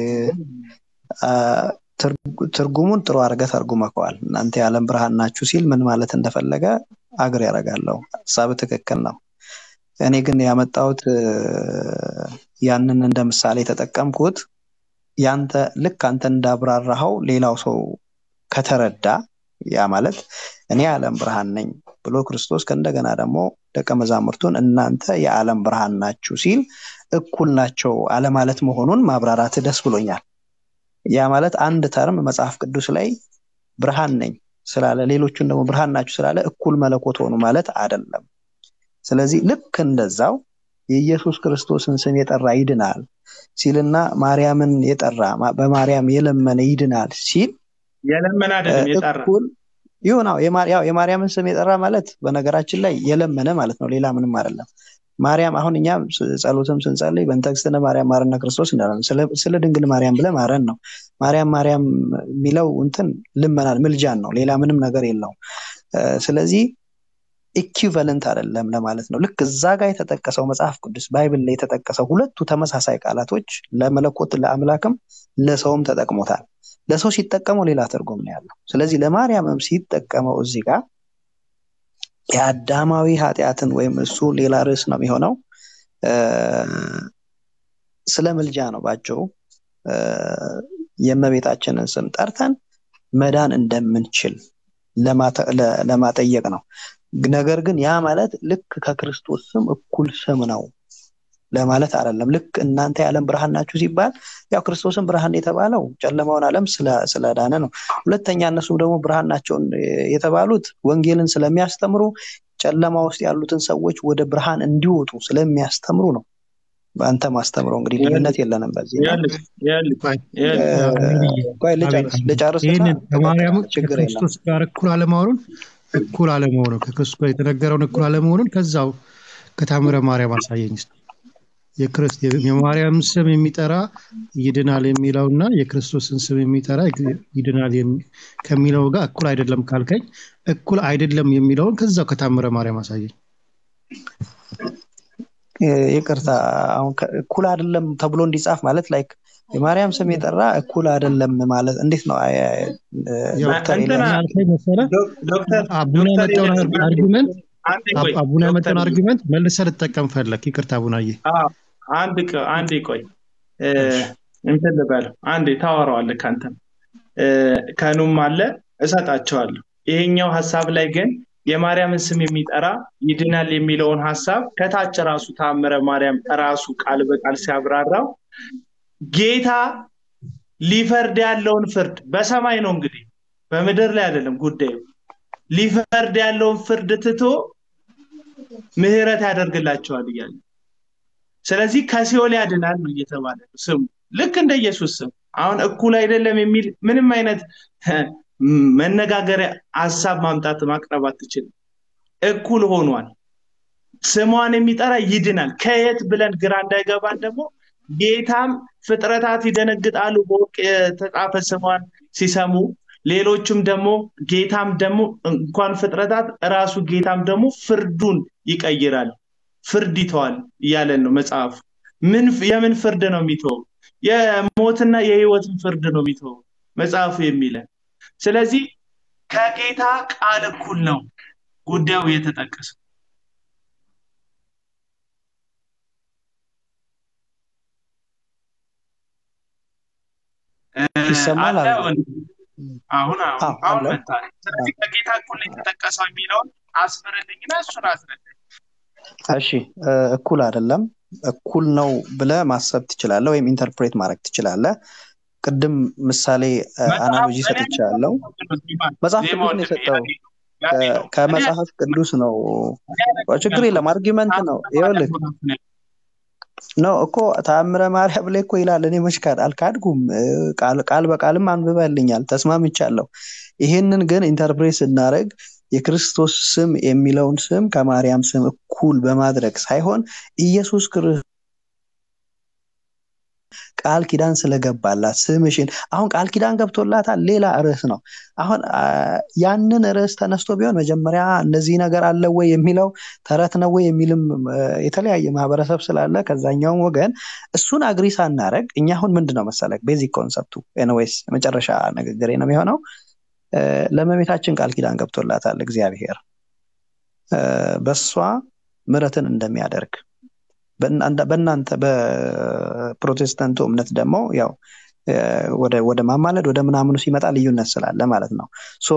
B: ትርጉሙን ጥሩ አድርገህ ተርጉመከዋል። እናንተ የዓለም ብርሃን ናችሁ ሲል ምን ማለት እንደፈለገ አግር ያረጋለው ሐሳብ ትክክል ነው። እኔ ግን ያመጣሁት ያንን እንደ ምሳሌ ተጠቀምኩት ያንተ ልክ አንተ እንዳብራራኸው ሌላው ሰው ከተረዳ ያ ማለት እኔ የዓለም ብርሃን ነኝ ብሎ ክርስቶስ ከእንደገና ደግሞ ደቀ መዛሙርቱን እናንተ የዓለም ብርሃን ናችሁ ሲል እኩል ናቸው አለ ማለት መሆኑን ማብራራት ደስ ብሎኛል። ያ ማለት አንድ ተርም መጽሐፍ ቅዱስ ላይ ብርሃን ነኝ ስላለ ሌሎቹን ደግሞ ብርሃን ናችሁ ስላለ እኩል መለኮት ሆኑ ማለት አይደለም። ስለዚህ ልክ እንደዛው የኢየሱስ ክርስቶስን ስም የጠራ ይድናል ሲልና ማርያምን የጠራ በማርያም የለመነ ይድናል ሲል
C: የለመነ አይደለም የጠራ
B: ይሁንው የማርያምን ስም የጠራ ማለት በነገራችን ላይ የለመነ ማለት ነው ሌላ ምንም አይደለም። ማርያም አሁን እኛ ጸሎትም ስንጸልይ በእንተክስተነ ማርያም ማረነ ክርስቶስ እንዳለን ስለ ድንግል ማርያም ብለ ማረን ነው። ማርያም የሚለው እንትን ልመናል ምልጃን ነው ሌላ ምንም ነገር የለው። ስለዚህ ኢኩቫለንት አይደለም ለማለት ነው። ልክ እዛ ጋር የተጠቀሰው መጽሐፍ ቅዱስ ባይብል ላይ የተጠቀሰው ሁለቱ ተመሳሳይ ቃላቶች ለመለኮት ለአምላክም ለሰውም ተጠቅሞታል። ለሰው ሲጠቀመው ሌላ ትርጉም ነው ያለው። ስለዚህ ለማርያምም ሲጠቀመው እዚህ ጋር የአዳማዊ ኃጢያትን ወይም እሱ ሌላ ርዕስ ነው የሚሆነው ስለ ምልጃ ነው ባጭሩ የእመቤታችንን ስም ጠርተን መዳን እንደምንችል ለማጠየቅ ነው። ነገር ግን ያ ማለት ልክ ከክርስቶስ ስም እኩል ስም ነው ለማለት አይደለም። ልክ እናንተ የዓለም ብርሃን ናችሁ ሲባል ያው ክርስቶስን ብርሃን የተባለው ጨለማውን ዓለም ስለዳነ ነው። ሁለተኛ እነሱም ደግሞ ብርሃን ናቸው የተባሉት ወንጌልን ስለሚያስተምሩ ጨለማ ውስጥ ያሉትን ሰዎች ወደ ብርሃን እንዲወጡ ስለሚያስተምሩ ነው። በአንተ ማስተምረው እንግዲህ ልዩነት የለንም በዚህ ቆይ ልጨርስ
E: ማርያም ክርስቶስ ጋር እኩል አለመሆኑ ከክርስቶስ የተነገረውን እኩል አለመሆኑን ከዛው ከታምረ ማርያም አሳየኝ። የማርያም ስም የሚጠራ ይድናል የሚለውና የክርስቶስን ስም የሚጠራ ይድናል ከሚለው ጋር እኩል አይደለም ካልከኝ እኩል አይደለም የሚለውን ከዛው ከታምረ ማርያም አሳየኝ።
B: ይቅርታ አሁን እኩል አይደለም ተብሎ እንዲጻፍ ማለት ላይክ የማርያም ስም የጠራ እኩል አይደለም ማለት እንዴት ነው?
C: ዶክተር
E: አቡነ መጣን አርጊመንት መልሰህ ልትጠቀም ፈለክ? ይቅርታ አቡናዬ
C: አንዴ ቆይ እንትን ልበል አንዴ ታወራዋለህ ካንተም ከኑም አለ እሰጣቸዋለሁ። ይሄኛው ሐሳብ ላይ ግን የማርያምን ስም የሚጠራ ይድናል የሚለውን ሐሳብ ከታች ራሱ ታምረ ማርያም ራሱ ቃል በቃል ሲያብራራው ጌታ ሊፈርድ ያለውን ፍርድ በሰማይ ነው እንግዲህ በምድር ላይ አይደለም ጉዳዩ ሊፈርድ ያለውን ፍርድ ትቶ ምህረት ያደርግላቸዋል ይላል ስለዚህ ከሲኦል ያድናል ነው እየተባለ ስሙ ልክ እንደ ኢየሱስ ስም አሁን እኩል አይደለም የሚል ምንም አይነት መነጋገሪያ ሐሳብ ማምጣት ማቅረብ አትችልም እኩል ሆኗል ስሟን የሚጠራ ይድናል ከየት ብለን ግራ እንዳይገባን ደግሞ ጌታም ፍጥረታት ይደነግጣሉ በወርቅ የተጻፈ ስሟን ሲሰሙ ሌሎችም ደግሞ ጌታም ደግሞ እንኳን ፍጥረታት ራሱ ጌታም ደግሞ ፍርዱን ይቀይራል ፍርድ ይተዋል ይያለን ነው መጽሐፍ ምን የምን ፍርድ ነው የሚተው የሞትና የህይወትን ፍርድ ነው የሚተው መጽሐፉ የሚለን ስለዚህ ከጌታ ቃል እኩል ነው ጉዳዩ የተጠቀሰው
B: ይሰማል
C: አሁን መጣ ስለዚህ ከጌታ እኩል የተጠቀሰው የሚለው አስመረልኝና እሱን አስረዳኝ
B: እሺ እኩል አይደለም እኩል ነው ብለ ማሰብ ትችላለህ ወይም ኢንተርፕሬት ማድረግ ትችላለህ ቅድም ምሳሌ አናሎጂ ሰጥቻለሁ መጽሐፍ ቅዱስ ነው የሰጠው ከመጽሐፍ ቅዱስ ነው ችግር የለም አርጊመንት ነው ይኸውልህ ነው እኮ ተአምረ ማርያም ላይ እኮ ይላል እኔ መሽካድ አልካድኩም ቃል በቃልም አንብበልኛል ተስማምቻለሁ ይሄንን ግን ኢንተርፕሬት እናረግ የክርስቶስ ስም የሚለውን ስም ከማርያም ስም እኩል በማድረግ ሳይሆን ኢየሱስ ክርስቶስ ቃል ኪዳን ስለገባላት ስምሽን አሁን ቃል ኪዳን ገብቶላታል ሌላ ርዕስ ነው አሁን ያንን ርዕስ ተነስቶ ቢሆን መጀመሪያ እነዚህ ነገር አለ ወይ የሚለው ተረት ነው ወይ የሚልም የተለያየ ማህበረሰብ ስላለ ከዛኛው ወገን እሱን አግሪ ሳናረግ እኛ አሁን ምንድነው መሰለክ ቤዚክ ኮንሰፕቱ ኤኒዌይስ መጨረሻ ንግግሬ ነው የሚሆነው ለመቤታችን ቃል ኪዳን ገብቶላታል እግዚአብሔር በሷ ምሕረትን እንደሚያደርግ በእናንተ በፕሮቴስታንቱ እምነት ደግሞ ያው ወደ ማማለድ ወደ ምናምኑ ሲመጣ ልዩነት ስላለ ማለት ነው ሶ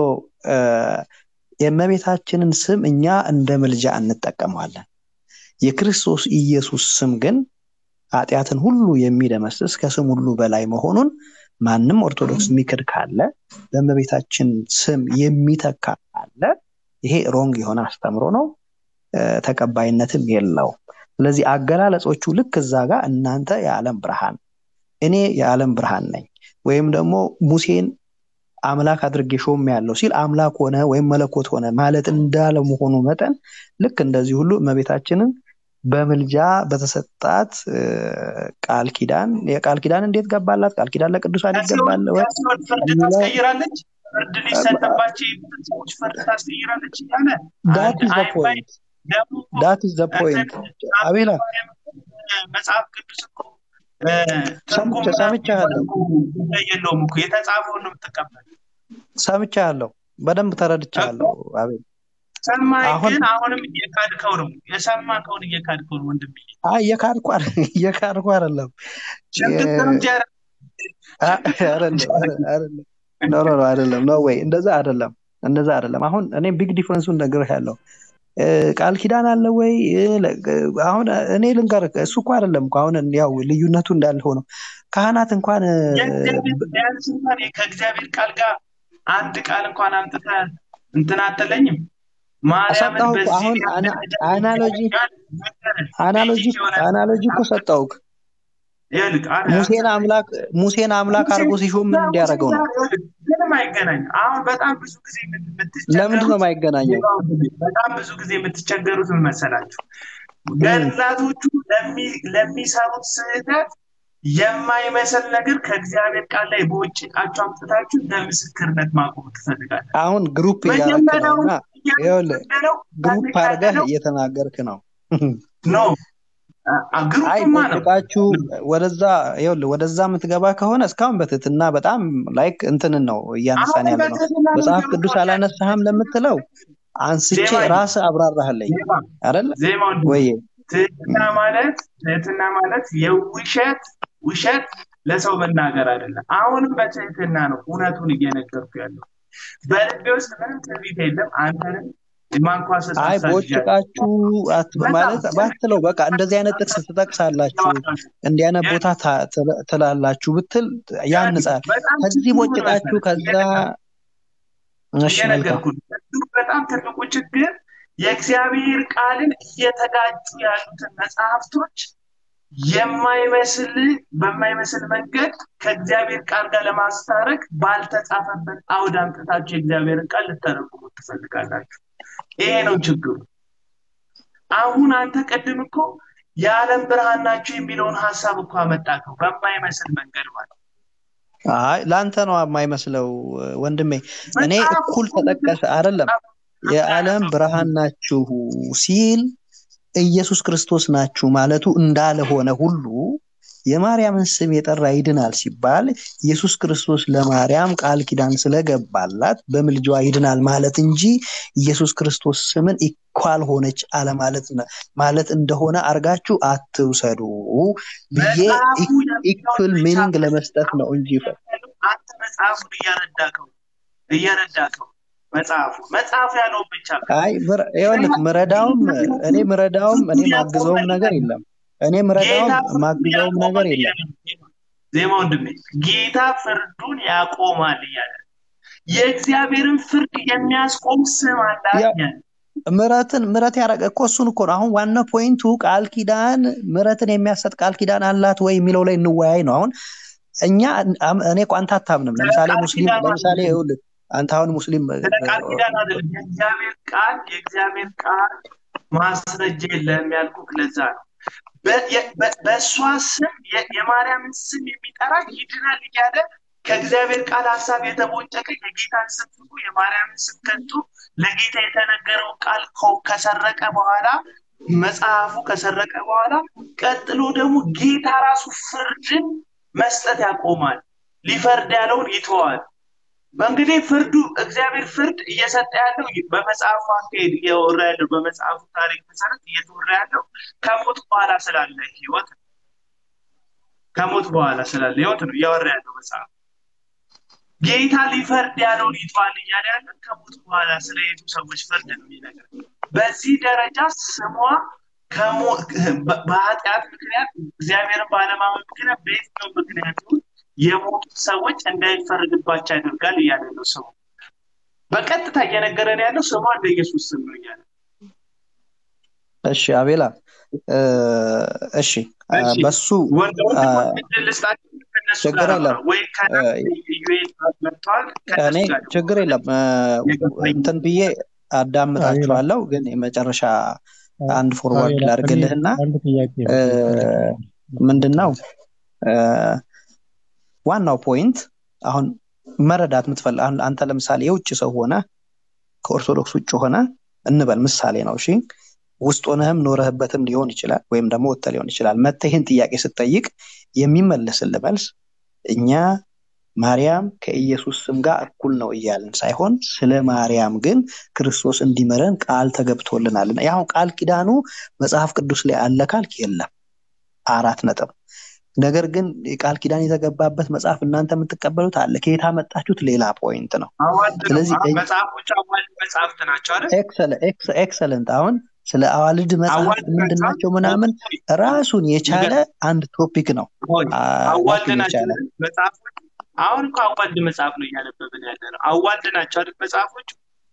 B: የመቤታችንን ስም እኛ እንደ መልጃ እንጠቀመዋለን የክርስቶስ ኢየሱስ ስም ግን ኃጢአትን ሁሉ የሚደመስስ ከስም ሁሉ በላይ መሆኑን ማንም ኦርቶዶክስ የሚክድ ካለ በመቤታችን ስም የሚተካ ካለ ይሄ ሮንግ የሆነ አስተምሮ ነው ተቀባይነትም የለው ስለዚህ አገላለጾቹ ልክ እዛ ጋር እናንተ የዓለም ብርሃን እኔ የዓለም ብርሃን ነኝ ወይም ደግሞ ሙሴን አምላክ አድርጌ ሾም ያለው ሲል አምላክ ሆነ ወይም መለኮት ሆነ ማለት እንዳለ መሆኑ መጠን ልክ እንደዚህ ሁሉ መቤታችንን በመልጃ በተሰጣት ቃል ኪዳን የቃል ኪዳን እንዴት ገባላት ቃል ኪዳን ለቅዱሳን ይገባል ወይ
C: ታስቀይራለች ፍርድ ሊሰጥባቸው ሰዎች ፍርድ ታስቀይራለች ያለ
B: that is the point አቤላ
C: መጽሐፍ ቅዱስ እኮ
B: ሰምቻለሁ
C: የለውም እኮ የተጻፈውን ነው የምትቀበል
B: ሰምቻለሁ በደንብ ተረድቻለሁ አቤል
C: ሰማይ ግን አሁንም እየካድከው ነው የሰማከውን እየካድከው ነው ወንድም
B: እየካድኩ አይደለም አይደለም ነው ወይ እንደዛ አይደለም አሁን እኔ ቢግ ዲፈረንሱን ነግሬሃለሁ ቃል ኪዳን አለ ወይ አሁን እኔ ልንገር እሱ እኮ አይደለም አሁን ያው ልዩነቱ እንዳለ ሆኖ ካህናት እንኳን
C: ከእግዚአብሔር ቃል ጋር አንድ ቃል እንኳን አምጥተ እንትን አትለኝም ማርያምን በዚህ
B: አናሎጂ እኮ ሰጠውክ ሙሴን አምላክ አድርጎ ሲሾም ምን እንዲያደርገው ነው
C: ምንም አይገናኝ አሁን በጣም ብዙ ጊዜ
B: ለምንድን ነው የማይገናኘው
C: በጣም ብዙ ጊዜ የምትቸገሩት ምን መሰላችሁ ገላቶቹ ለሚሰሩት ስህተት የማይመስል ነገር ከእግዚአብሔር ቃል ላይ በውጭቃቸው አምጥታችሁ ለምስክርነት ማቆም ትፈልጋለህ
B: አሁን ግሩፕ ያደረገውና ይኸውልህ ግሩፕ አድርገህ እየተናገርክ ነው
C: ኖ
B: አግሩፕማችሁ ወደዛ የምትገባ ከሆነ እስካሁን በትትና በጣም ላይክ እንትን ነው እያነሳን ያለ ነው መጽሐፍ ቅዱስ አላነሳህም ለምትለው አንስቼ ራስ አብራራህልኝ አይደል ወይ
C: ትህትና ማለት ውሸት ለሰው መናገር አይደለም አሁንም በትህትና ነው እውነቱን እየነገርኩ ያለው በልቤ ውስጥ ምንም ትዕቢት የለም አንተንም የማንኳሰስ
B: አይ
C: ሀሳብ ይዣለሁ።
B: ቦጭቃችሁ
C: በጣም
B: ማለት ባትለው በቃ እንደዚህ አይነት ጥቅስ ትጠቅሳላችሁ እንዲህ አይነት ቦታ ትላላችሁ ብትል ያንጻል።
C: በጣም
B: ከዚህ
C: ችግሩ ምን
B: ቦጭቃችሁ
C: መሰለህ?
B: ከዛ እሺ መልካም
C: እየነገርኩህ ነው። በጣም ትልቁ ችግር የእግዚአብሔር ቃልን እየተጋጩ ያሉትን መጽሐፍቶች በማይመስል መንገድ ከእግዚአብሔር ቃል ጋር ለማስታረቅ ባልተጻፈበት አውድ አምጥታችሁ የእግዚአብሔርን ቃል ልተረጉሙ ትፈልጋላችሁ። ይሄ ነው ችግሩ። አሁን አንተ ቅድም እኮ የዓለም ብርሃን ናችሁ የሚለውን ሀሳብ እኮ አመጣከው በማይመስል መንገድ ማለት።
B: አይ ላንተ ነው የማይመስለው ወንድሜ። እኔ እኩል ተጠቀሰ አይደለም የዓለም ብርሃን ናችሁ ሲል ኢየሱስ ክርስቶስ ናችሁ ማለቱ እንዳለ ሆነ ሁሉ የማርያምን ስም የጠራ ይድናል ሲባል ኢየሱስ ክርስቶስ ለማርያም ቃል ኪዳን ስለገባላት በምልጃዋ ይድናል ማለት እንጂ ኢየሱስ ክርስቶስ ስምን ኢኳል ሆነች አለ ማለት እንደሆነ አርጋችሁ አትውሰዱ ብዬ ኢኩል ሚኒንግ ለመስጠት ነው እንጂ
C: አንተ መጽሐፉን እየረዳከው መጽሐፉ ያለው ብቻ
B: አይ ይኸውልህ እኔ ማግዘውም ነገር የለም። እኔ ማግዘውም ነገር የለም።
C: ዜማ ወንድሜ ጌታ ፍርዱን ያቆማል እያለ የእግዚአብሔርን ፍርድ የሚያስቆም ስም አለ። ምረት ያረቀ እኮ እሱን እኮ ነው። አሁን ዋና ፖይንቱ ቃል ኪዳን ምረትን የሚያሰጥ ቃል ኪዳን አላት ወይ የሚለው ላይ እንወያይ ነው። አሁን እኔ እኮ አንተ አታምንም። ለምሳሌ ሙስሊም ይኸውልህ አንተ አሁን ሙስሊም ቃል ኪዳን አይደለም የእግዚአብሔር ቃል ማስረጃ የለም ያልኩህ ለዛ ነው። በእሷ ስም የማርያምን ስም የሚጠራ ይድናል እያለ ከእግዚአብሔር ቃል ሀሳብ የተቦጨቀ የጌታን ስም ፍቁ የማርያምን ስም ከንቱ ለጌታ የተነገረው ቃል ከሰረቀ በኋላ መጽሐፉ ከሰረቀ በኋላ ቀጥሎ ደግሞ ጌታ ራሱ ፍርድን መስጠት ያቆማል። ሊፈርድ ያለውን ይተዋል። በእንግዲህ እግዚአብሔር ፍርድ እየሰጠ ያለው በመጽሐፉ አካሄድ እየወራ ያለው በመጽሐፉ ታሪክ መሰረት እየተወራ ያለው ከሞት በኋላ ስላለ ህይወት ነው እያወራ ያለው መጽሐፍ። ጌታ ሊፈርድ ያለውን ይተዋል እያለ ያለ ከሞት በኋላ ስለሄዱ ሰዎች ፍርድ ነው የሚነገር። በዚህ ደረጃ ስሟ በኃጢአት ምክንያት እግዚአብሔርን ባለማመን ምክንያት በየትኛው ምክንያት የሞቱ ሰዎች እንዳይፈረድባቸው ያደርጋል እያለ ነው ሰው በቀጥታ እየነገረን ያለው ስሟ እንደ ኢየሱስ ስም ነው እያለ።
B: እሺ አቤላ እሺ በሱ ችግር የለም እኔ ችግር የለም እንትን ብዬ አዳምጣችኋለሁ። ግን የመጨረሻ አንድ ፎርዋርድ ላድርግልህና ምንድነው ዋናው ፖይንት አሁን መረዳት የምትፈልግ አንተ ለምሳሌ የውጭ ሰው ሆነ ከኦርቶዶክስ ውጭ ሆነ እንበል ምሳሌ ነው። እሺ ውስጥ ሆነህም ኖረህበትም ሊሆን ይችላል ወይም ደግሞ ወጥተህ ሊሆን ይችላል። መተህን ጥያቄ ስትጠይቅ የሚመለስልህ መልስ እኛ ማርያም ከኢየሱስ ስም ጋር እኩል ነው እያልን ሳይሆን ስለ ማርያም ግን ክርስቶስ እንዲመረን ቃል ተገብቶልናል። ያው ቃል ኪዳኑ መጽሐፍ ቅዱስ ላይ አለ ካልክ የለም 4 ነጥብ። ነገር ግን ቃል ኪዳን የተገባበት መጽሐፍ እናንተ የምትቀበሉት አለ። ከየት አመጣችሁት ሌላ ፖይንት ነው። ስለዚህ
C: መጽሐፎች አዋልድ መጽሐፍት ናቸው አይደል?
B: ኤክሰለንት። አሁን ስለ አዋልድ መጽሐፍ ምንድናቸው ምናምን ራሱን የቻለ አንድ ቶፒክ ነው።
C: አዋልድ ናቸው መጽሐፎች። አሁን እኮ አዋልድ መጽሐፍ ነው እያነበብን ያለነው። አዋልድ ናቸው አይደል መጽሐፎች?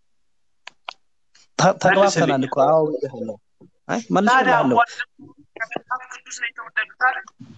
B: ተግባብተናል እኮ። አዎ ይሄው አይ መልሰናል።
C: ቅዱስ ላይ ተወደዱታል።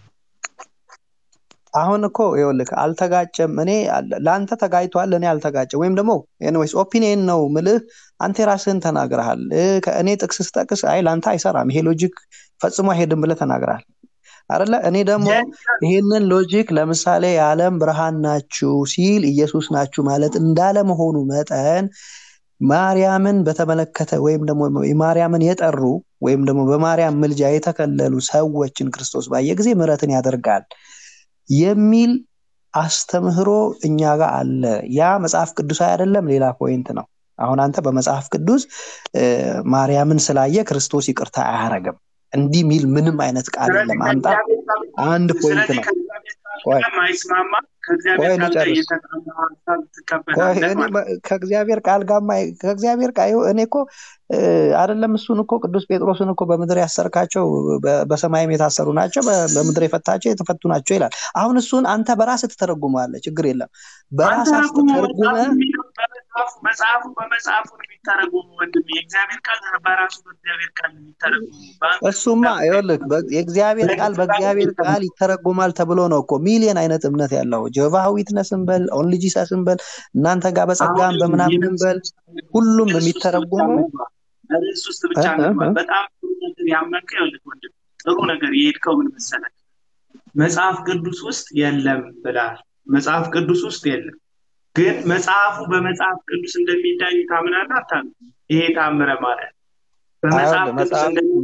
B: አሁን እኮ ይኸውልህ አልተጋጨም። እኔ ላንተ ተጋይቷል ለኔ አልተጋጨም። ወይም ደግሞ ኤኒዌይስ ኦፒኒየን ነው ምልህ አንተ ራስህን ተናግረሃል። ከእኔ ጥቅስ ስጠቅስ አይ ላንተ አይሰራም ይሄ ሎጂክ ፈጽሞ አይሄድም ብለህ ተናግረሃል አይደለ? እኔ ደግሞ ይሄንን ሎጂክ ለምሳሌ የዓለም ብርሃን ናችሁ ሲል ኢየሱስ ናችሁ ማለት እንዳለ መሆኑ መጠን ማርያምን በተመለከተ ወይም ደግሞ ማርያምን የጠሩ ወይም ደግሞ በማርያም ምልጃ የተከለሉ ሰዎችን ክርስቶስ ባየ ጊዜ ምሕረትን ያደርጋል የሚል አስተምህሮ እኛ ጋር አለ። ያ መጽሐፍ ቅዱሳዊ አይደለም ሌላ ፖይንት ነው። አሁን አንተ በመጽሐፍ ቅዱስ ማርያምን ስላየ ክርስቶስ ይቅርታ አያረጋም እንዲህ ሚል ምንም አይነት ቃል የለም። አንተ አንድ ፖይንት ነው።
C: ከእግዚአብሔር
B: ቆይ
C: ቃል ጋር
B: ልጨርስ።
C: የተጣላ ሀሳብ
B: ቆይ
C: ትቀበላለህ
B: እኔ
C: ማለት ነው።
B: ከእግዚአብሔር ቃል ጋር ከእግዚአብሔር ቃል እኔ እኮ አይደለም እሱን እኮ ቅዱስ ጴጥሮስን እኮ በምድር ያሰርካቸው በሰማይም የታሰሩ ናቸው፣ በምድር የፈታቸው የተፈቱ ናቸው ይላል። አሁን እሱን አንተ በራስህ ትተረጉመዋለህ፣ ችግር የለም። በራስህ አስተርጉመህ
C: መጽሐፉ በመጽሐፉ ነው የሚተረጉመው ወንድሜ። የእግዚአብሔር ቃል በራሱ በእግዚአብሔር ቃል ነው የሚተረጉመው።
B: እሱማ ይኸውልህ የእግዚአብሔር ቃል በእግዚአብሔር ቃል ይተረጉማል ተብሎ ነው እኮ ሚሊዮን አይነት እምነት ያለው ጀሆቫ ዊትነስን በል ኦንሊ ጂሰስን በል እናንተ ጋር በጸጋም በምናምንም በል ሁሉም የሚተረጉመው
C: ርዕስ ውስጥ ብቻ ነው። በጣም ጥሩ ነገር ያመንከው ይኸውልህ ወንድሜ፣ ጥሩ ነገር የሄድከው ምን መሰለህ? መጽሐፍ ቅዱስ ውስጥ የለም ብለሃል። መጽሐፍ ቅዱስ ውስጥ የለም፣ ግን መጽሐፉ በመጽሐፍ ቅዱስ እንደሚዳኝ ታምናለህ አታምንም? ይሄ ታምረ ማለት በመጽሐፍ ቅዱስ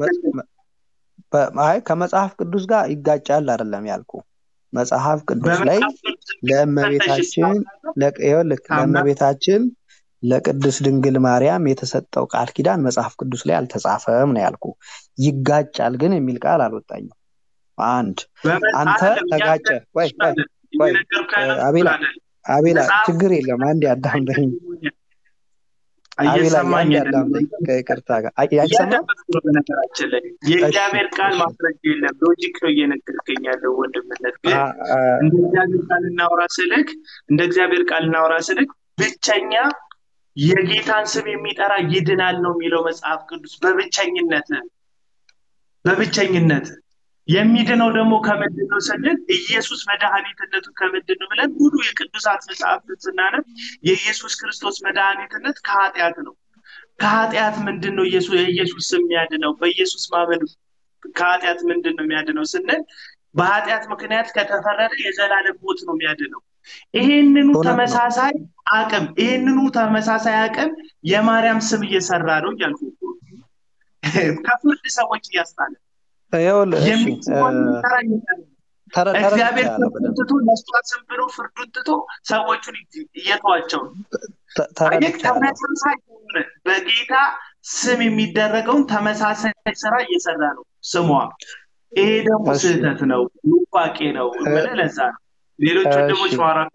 B: አይ ከመጽሐፍ ቅዱስ ጋር ይጋጫል አይደለም ያልኩ። መጽሐፍ ቅዱስ ላይ ለእመቤታችን ለቅድስት ድንግል ማርያም የተሰጠው ቃል ኪዳን መጽሐፍ ቅዱስ ላይ አልተጻፈም ነው ያልኩ። ይጋጫል ግን የሚል ቃል አልወጣኝም። አንድ አንተ ተጋጨ። ወይ አቤላ ችግር የለም አንድ ያዳምጠኝ። አቤላ አንድ ያዳምጠኝ ከይቅርታ ጋር አይሰማም።
C: በነገራችን ላይ የእግዚአብሔር ቃል ማስረጃ የለም፣ ሎጂክ ነው እየነገርከኝ ያለው ወንድምነት። ግን እንደ እግዚአብሔር ቃል እናውራ ስልክ ብቸኛ የጌታን ስም የሚጠራ ይድናል ነው የሚለው መጽሐፍ ቅዱስ። በብቸኝነት የሚድነው ደግሞ ከምንድን ነው ስንል ኢየሱስ መድኃኒትነቱ ከምንድን ነው ብለን ሙሉ የቅዱሳት መጽሐፍትን ስናነብ የኢየሱስ ክርስቶስ መድኃኒትነት ከኃጢአት ነው። ከኃጢአት ምንድን ነው የኢየሱስ ስም የሚያድነው? በኢየሱስ ማመን ከኃጢአት ምንድን ነው የሚያድነው ስንል በኃጢአት ምክንያት ከተፈረደ የዘላለም ሞት ነው የሚያድነው። ይሄንኑ ተመሳሳይ አቅም የማርያም ስም እየሰራ ነው እያልኩ ከፍርድ ሰዎች እያስታለ እግዚአብሔር ትቶ ለሷት ስም ብሎ ፍርዱን ትቶ ሰዎቹን እየተዋቸው ተመሳሳይ በጌታ ስም የሚደረገውን ተመሳሳይ ስራ እየሰራ ነው ስሟ። ይሄ ደግሞ ስህተት ነው፣ ኑፋቄ ነው ብለህ ለዛ ነው ሌሎች ወንድሞች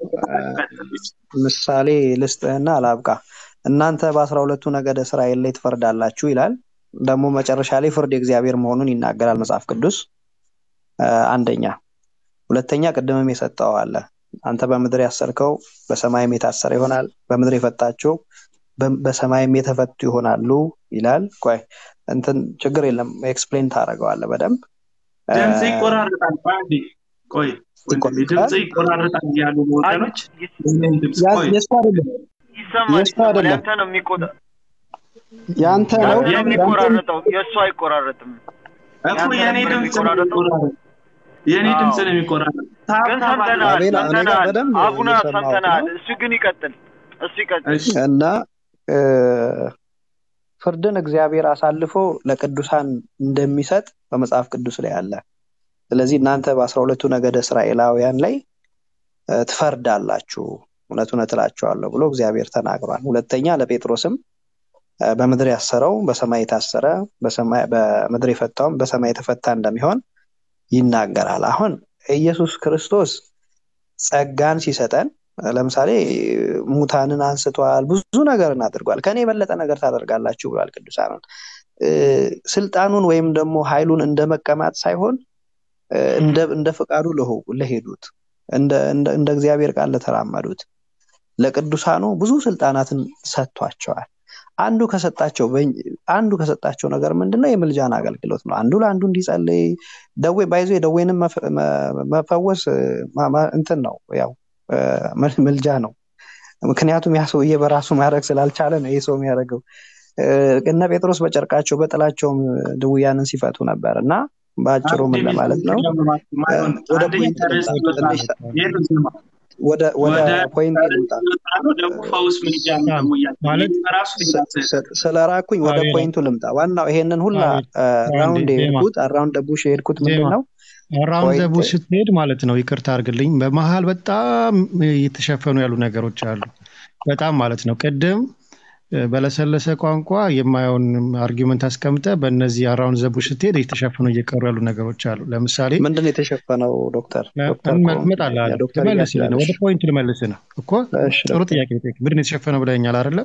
B: ምሳሌ ልስጥህና አላብቃ። እናንተ በ12ቱ ነገደ እስራኤል ላይ ትፈርዳላችሁ ይላል። ደግሞ መጨረሻ ላይ ፍርድ የእግዚአብሔር መሆኑን ይናገራል መጽሐፍ ቅዱስ። አንደኛ። ሁለተኛ ቅድምም የሰጠው አለ አንተ በምድር ያሰርከው በሰማይም የታሰረ ይሆናል፣ በምድር የፈታቸው በሰማይም የተፈቱ ይሆናሉ ይላል። ቆይ እንትን ችግር የለም ኤክስፕሌን ታደርገዋለህ በደንብ።
C: ድምጽ ይቆራረጣል ባንዲ። ቆይ ድምጽ ይቆራረጣል ያሉ ወገኖች
F: ይሰማል። ያንተ ነው የሚቆጣ
D: ያንተ ነው
F: የሚቆራረጠው፣ የእሱ አይቆራረጥም
C: እኮ የኔ ድምጽ ነው የሚቆራረጠው።
F: ግን ሰምተናል አቡና ሰምተናል። እሱ ግን ይቀጥል
B: እና ፍርድን እግዚአብሔር አሳልፎ ለቅዱሳን እንደሚሰጥ በመጽሐፍ ቅዱስ ላይ አለ። ስለዚህ እናንተ በ12ቱ ነገደ እስራኤላውያን ላይ ትፈርዳላችሁ እውነት እላችኋለሁ ብሎ እግዚአብሔር ተናግሯል። ሁለተኛ ለጴጥሮስም በምድር ያሰረው በሰማይ የታሰረ በምድር የፈታው በሰማይ የተፈታ እንደሚሆን ይናገራል። አሁን ኢየሱስ ክርስቶስ ጸጋን ሲሰጠን ለምሳሌ ሙታንን አንስቷል፣ ብዙ ነገርን አድርጓል። ከኔ የበለጠ ነገር ታደርጋላችሁ ብሏል ቅዱሳኑን። ስልጣኑን ወይም ደግሞ ኃይሉን እንደመቀማት ሳይሆን እንደ ፈቃዱ ለሄዱት እንደ እግዚአብሔር ቃል ለተራመዱት ለቅዱሳኑ ብዙ ስልጣናትን ሰጥቷቸዋል። አንዱ ከሰጣቸው ነገር ምንድነው? የምልጃን አገልግሎት ነው። አንዱ ለአንዱ እንዲጸልይ ደዌንም መፈወስ እንትን ነው ያው ምልጃ ነው። ምክንያቱም ያ ሰውዬ በራሱ ማድረግ ስላልቻለ ነው ይሄ ሰው የሚያደርገው። እነ ጴጥሮስ በጨርቃቸው በጥላቸውም ድውያንን ሲፈቱ ነበር። እና በአጭሩ ምን ለማለት ነው ወደ ፖይንት ስለራኩኝ ወደ ፖይንቱ ልምጣ። ዋናው ይሄንን ሁላ አራውንድ ቡሽ የሄድኩት ምንድነው
E: አራውንድ ቡሽ ስትሄድ ማለት ነው፣ ይቅርታ አድርግልኝ፣ በመሃል በጣም እየተሸፈኑ ያሉ ነገሮች አሉ በጣም ማለት ነው። ቅድም በለሰለሰ ቋንቋ የማየውን አርጊውመንት አስቀምጠ በእነዚህ አራውንድ ዘቡሽ ስትሄድ የተሸፈኑ እየቀሩ ያሉ ነገሮች አሉ። ለምሳሌ
B: ምንድነው የተሸፈነው? ዶክተር
E: ወደ ፖይንት ልመልስ ነው እኮ ጥሩ ጥያቄ ጠይቅ። ምንድነው የተሸፈነው ብለኛል አይደለ?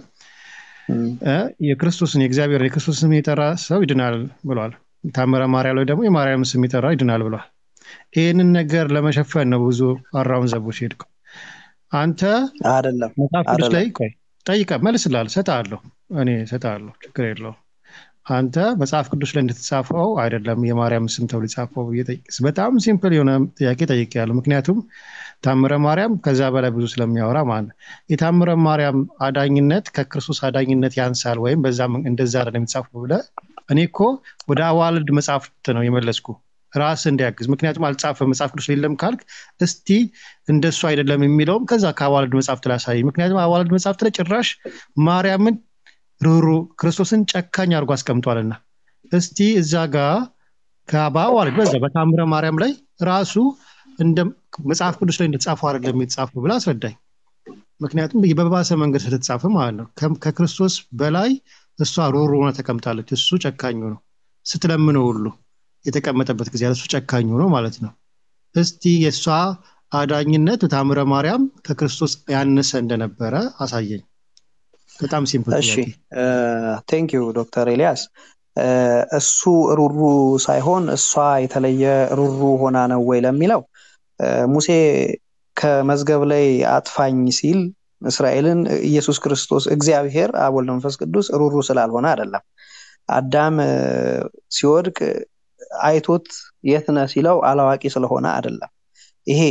E: የክርስቶስን የእግዚአብሔር የክርስቶስን የጠራ ሰው ይድናል ብሏል። ታምረ ማርያም ላይ ደግሞ የማርያም ስም ይጠራ ይድናል ብሏል። ይህንን ነገር ለመሸፈን ነው ብዙ አራውንድ ዘቡሽ ሄድከው አንተ
B: አይደለም።
E: መጽሐፍ ቅዱስ ላይ ቆይ ጠይቀህ መልስልሃለሁ፣ እሰጥሃለሁ፣ እኔ እሰጥሃለሁ፣ ችግር የለውም። አንተ መጽሐፍ ቅዱስ ላይ እንደተጻፈው አይደለም የማርያም ስም ተብሎ የተጻፈው እየጠየቅህ በጣም ሲምፕል የሆነ ጥያቄ ጠይቄያለሁ። ምክንያቱም ታምረ ማርያም ከዛ በላይ ብዙ ስለሚያወራ ማለት ነው። የታምረ ማርያም አዳኝነት ከክርስቶስ አዳኝነት ያንሳል ወይም በዛ እንደዛ አይደለም የተጻፈው ብለህ እኔ እኮ ወደ አዋልድ መጽሐፍት ነው የመለስኩ ራስ እንዲያግዝ። ምክንያቱም አልጻፈም መጽሐፍ ቅዱስ የለም ካልክ እስቲ እንደሱ አይደለም የሚለውም ከዛ ከአዋልድ መጽሐፍት ላይ አሳይ። ምክንያቱም አዋልድ መጽሐፍት ላይ ጭራሽ ማርያምን ሩሩ ክርስቶስን ጨካኝ አድርጎ አስቀምጧልና እስቲ እዛ ጋር ከአዋልድ በዛ በታምረ ማርያም ላይ ራሱ እንደ መጽሐፍ ቅዱስ ላይ እንደተጻፈው አይደለም የተጻፈው ብላ አስረዳኝ። ምክንያቱም በባሰ መንገድ ስለተጻፈ ማለት ነው። ከክርስቶስ በላይ እሷ ሩሩ ሆና ተቀምጣለች። እሱ ጨካኙ ነው ስትለምነው ሁሉ የተቀመጠበት ጊዜ እሱ ጨካኙ ነው ማለት ነው። እስቲ የሷ አዳኝነት ታምረ ማርያም ከክርስቶስ ያነሰ እንደነበረ አሳየኝ። በጣም ሲምፕል።
B: እሺ ቴንክ ዩ ዶክተር ኤልያስ። እሱ ሩሩ ሳይሆን እሷ የተለየ ሩሩ ሆና ነው ወይ ለሚለው ሙሴ ከመዝገብ ላይ አጥፋኝ ሲል እስራኤልን ኢየሱስ ክርስቶስ እግዚአብሔር አብ ወልድ መንፈስ ቅዱስ ሩሩ ስላልሆነ አይደለም። አዳም ሲወድቅ አይቶት የት ነህ ሲለው አላዋቂ ስለሆነ አይደለም። ይሄ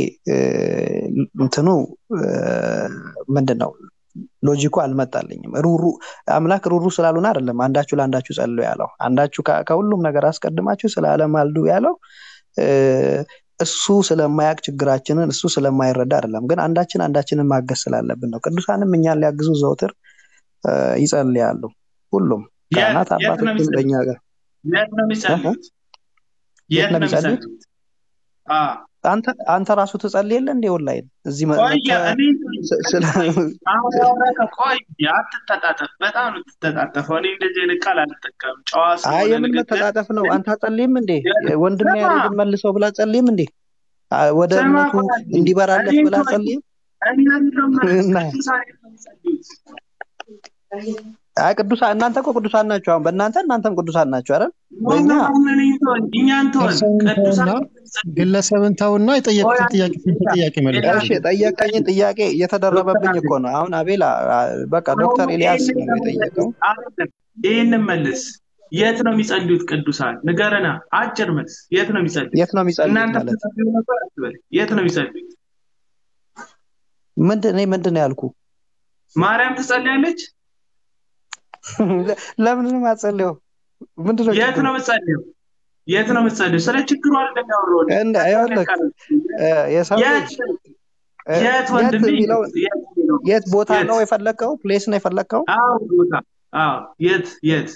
B: እንትኑ ምንድነው ሎጂኩ አልመጣልኝም። ሩሩ አምላክ ሩሩ ስላልሆነ አይደለም አንዳችሁ ለአንዳችሁ ጸልዩ ያለው። አንዳችሁ ከሁሉም ነገር አስቀድማችሁ ስለ ዓለም አልዱ ያለው እሱ ስለማያቅ ችግራችንን እሱ ስለማይረዳ አይደለም። ግን አንዳችንን ማገዝ ስላለብን ነው። ቅዱሳንም እኛን ሊያግዙ ዘውትር ይጸልያሉ። ሁሉም ካህናት አባቶችም በእኛ ጋር
C: የት ነው የሚጸልዩት?
B: አንተ ራሱ ትጸልይ የለ እንዴ ኦንላይን እዚህ
C: አትተጣጠፍ። በጣም ነው ትተጣጠፈው። እኔ እንደዚህ አይነት ቃል አልጠቀምም። ጨዋ
B: አይ የምን መተጣጠፍ ነው? አንተ አትጸልይም እንዴ? ወንድሜ ያሬድን መልሰው ብላ ጸልይም እንዴ? ወደ እምነቱ እንዲበራለት ብላ ጸልይም። አይ ቅዱሳን እናንተ እኮ ቅዱሳን ናችሁ። አሁን እናንተም ቅዱሳን ናችሁ አይደል? በእኛ
E: ግለሰብን ተውና የጠየቁት ጥያቄ መልስ።
B: እሺ ጠየቀኝን ጥያቄ እየተደረበብኝ እኮ ነው። አሁን አቤላ በቃ ዶክተር ኤልያስ ነው የጠየቀው።
C: ይሄንን መልስ። የት ነው የሚጸልዩት ቅዱሳን? ንገረና አጭር መልስ። የት ነው የሚጸልዩት?
B: የት ነው የሚጸልዩት ማለት
C: የት ነው የሚጸልዩት?
B: ምንድን ነው ያልኩ?
C: ማርያም ትጸልያለች?
B: ለምን ነው ማጸልየው? ምንድነው?
C: የት ነው የምጸልየው? የት ነው የምጸልየው? ስለ ችግሩ አይደለም ያወራው። የት ወንድም
B: የት ቦታ ነው የፈለከው? ፕሌስ ነው የፈለከው?
C: አዎ ቦታ። አዎ የት?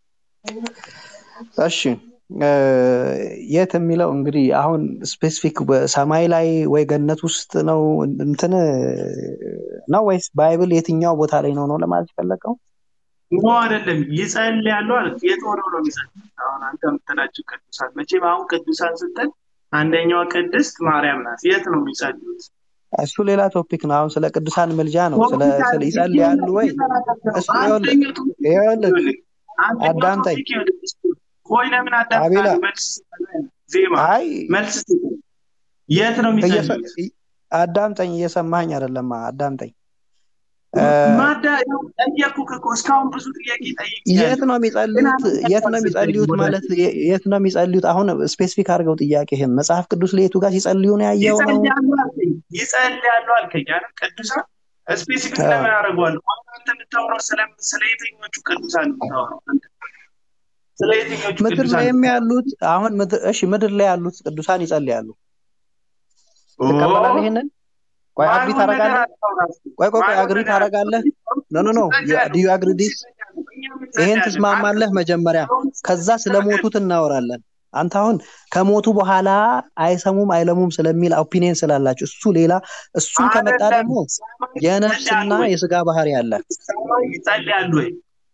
B: እሺ የት የሚለው እንግዲህ አሁን ስፔሲፊክ በሰማይ ላይ ወይ ገነት ውስጥ ነው እንትን ነው ወይስ ባይብል የትኛው ቦታ ላይ ነው ለማለት ፈለከው?
C: ነው አይደለም። ይጸልያሉ አይደል? የት ሆነው ነው የሚጸልዩት? አሁን አንተ የምትላቸው ቅዱሳን መቼም አሁን ቅዱሳን ስትል አንደኛዋ ቅድስት ማርያም ናት። የት ነው የሚጸልዩት?
B: እሱ ሌላ ቶፒክ ነው። አሁን ስለ ቅዱሳን መልጃ ነው። ስለ ይጸልያሉ ወይ? እሱ ይኸውልህ አዳምጠኝ።
C: ቆይ ለምን አዳምጠኝ? መልስ ዜማ መልስ የት ነው የሚጸልዩት?
B: አዳምጠኝ። እየሰማኸኝ አይደለም? አዳምጠኝ።
C: ማዳ ጠየቁህ እኮ እስካሁን ብዙ ጥያቄ ጠይቄ።
B: የት ነው የሚጸልዩት ማለት የት ነው የሚጸልዩት? አሁን ስፔሲፊክ አድርገው ጥያቄህን መጽሐፍ ቅዱስ ላይ የቱ ጋር ሲጸልዩ ነው ያየው ነው?
C: ይጸልያሉ አልከኝ አይደል? ቅዱሳን ስፔሲፊክ ለምን ያደርጋሉ? አንተ የምታወራው ስለ የትኞቹ ቅዱሳን ነው? ስለ የትኞቹ ቅዱሳን?
B: ምድር ላይ ያሉት አሁን ምድር ላይ ያሉት ቅዱሳን ይጸልያሉ። ተቀበላለህ ይሄንን? ቆይ አግሪ ታረጋለህ? ቆይ አግሪ ታረጋለህ? ኖ ዱ ዩ አግሪ ዲስ? ይሄን ትስማማለህ? መጀመሪያ ከዛ ስለሞቱት እናወራለን። አንተ አሁን ከሞቱ በኋላ አይሰሙም አይለሙም ስለሚል ኦፒኒየን ስላላችሁ እሱ ሌላ እሱን ከመጣ ደግሞ የነፍስና የስጋ ባህሪ አለ
C: ሰማይ ይጸልያሉ ወይ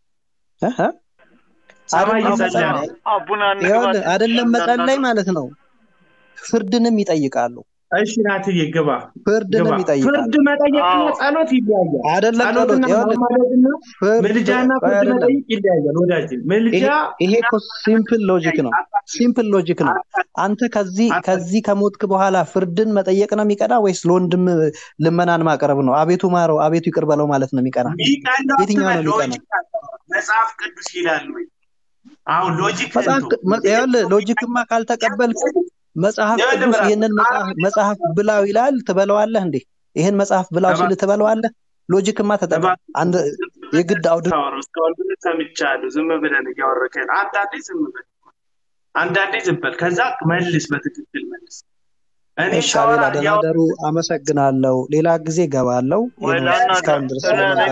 B: ሰማይ ይጸልያሉ አይደለም መጸለይ ማለት ነው ፍርድንም ይጠይቃሉ
C: እሺ ናትዬ ግባ
B: ፍርድንም ይጠይቃሉ
C: ፍርድ መጠየቅና ጸሎት ይለያያል
B: አይደለም ጸሎት
C: ምልጃና ፍርድ መጠየቅ ይለያያል ወዳጅ ምልጃ
B: ይሄ እኮ ሲምፕል ሎጂክ ነው አንተ ከዚህ ከሞትክ በኋላ ፍርድን መጠየቅ ነው የሚቀና ወይስ ለወንድም ልመናን ማቅረብ ነው አቤቱ ማረው አቤቱ ይቅር በለው ማለት ነው የሚቀና የትኛው ነው የሚቀና
C: መጽሐፍ ቅዱስ ይላል ወይ አሁን
B: ሎጂክማ ካልተቀበልክ መጽሐፍ ቅዱስ ይሄንን መጽሐፍ ብላው ይላል ትበለዋለህ እንዴ ይሄን መጽሐፍ ብላው ሲል ትበለዋለህ ሎጂክማ ተጠቅም አንድ የግድ አውድ
C: ሰምቻለሁ ዝም ብለን እያወረከን አንዳንዴ ዝም በል ከዛ መልስ በትክክል መልስ
B: እኔ ሻቤላ ደናደሩ አመሰግናለሁ ሌላ ጊዜ ገባለሁ እስካሁን ድረስ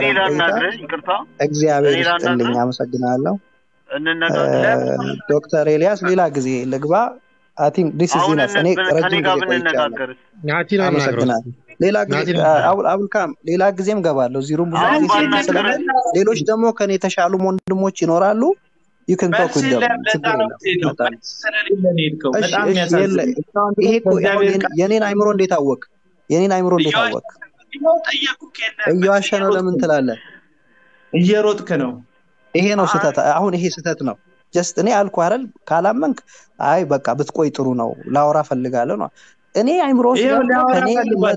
B: እግዚአብሔር ይስጥልኝ አመሰግናለሁ ዶክተር ኤልያስ ሌላ ጊዜ ልግባ I think this is enough እኔ ረጅም ጊዜ አመሰግናለሁ ሌላ ጊዜ አውልካም ሌላ ጊዜም ገባለሁ እዚህ ሩም ብዙ ጊዜ ስለምን ሌሎች ደግሞ ከኔ የተሻሉ ወንድሞች ይኖራሉ you can talk with them ይሄ እኮ የኔን አይምሮ እንዴት አወቅ እየዋሸ ነው ለምን ትላለህ
C: እየሮጥክ ነው
B: ይሄ ነው ስህተት አሁን ይሄ ስህተት ነው ጀስት እኔ አልኩ አይደል ካላመንክ አይ በቃ ብትቆይ ጥሩ ነው ላውራ ፈልጋለሁ ነው እኔ አይምሮ ከኔ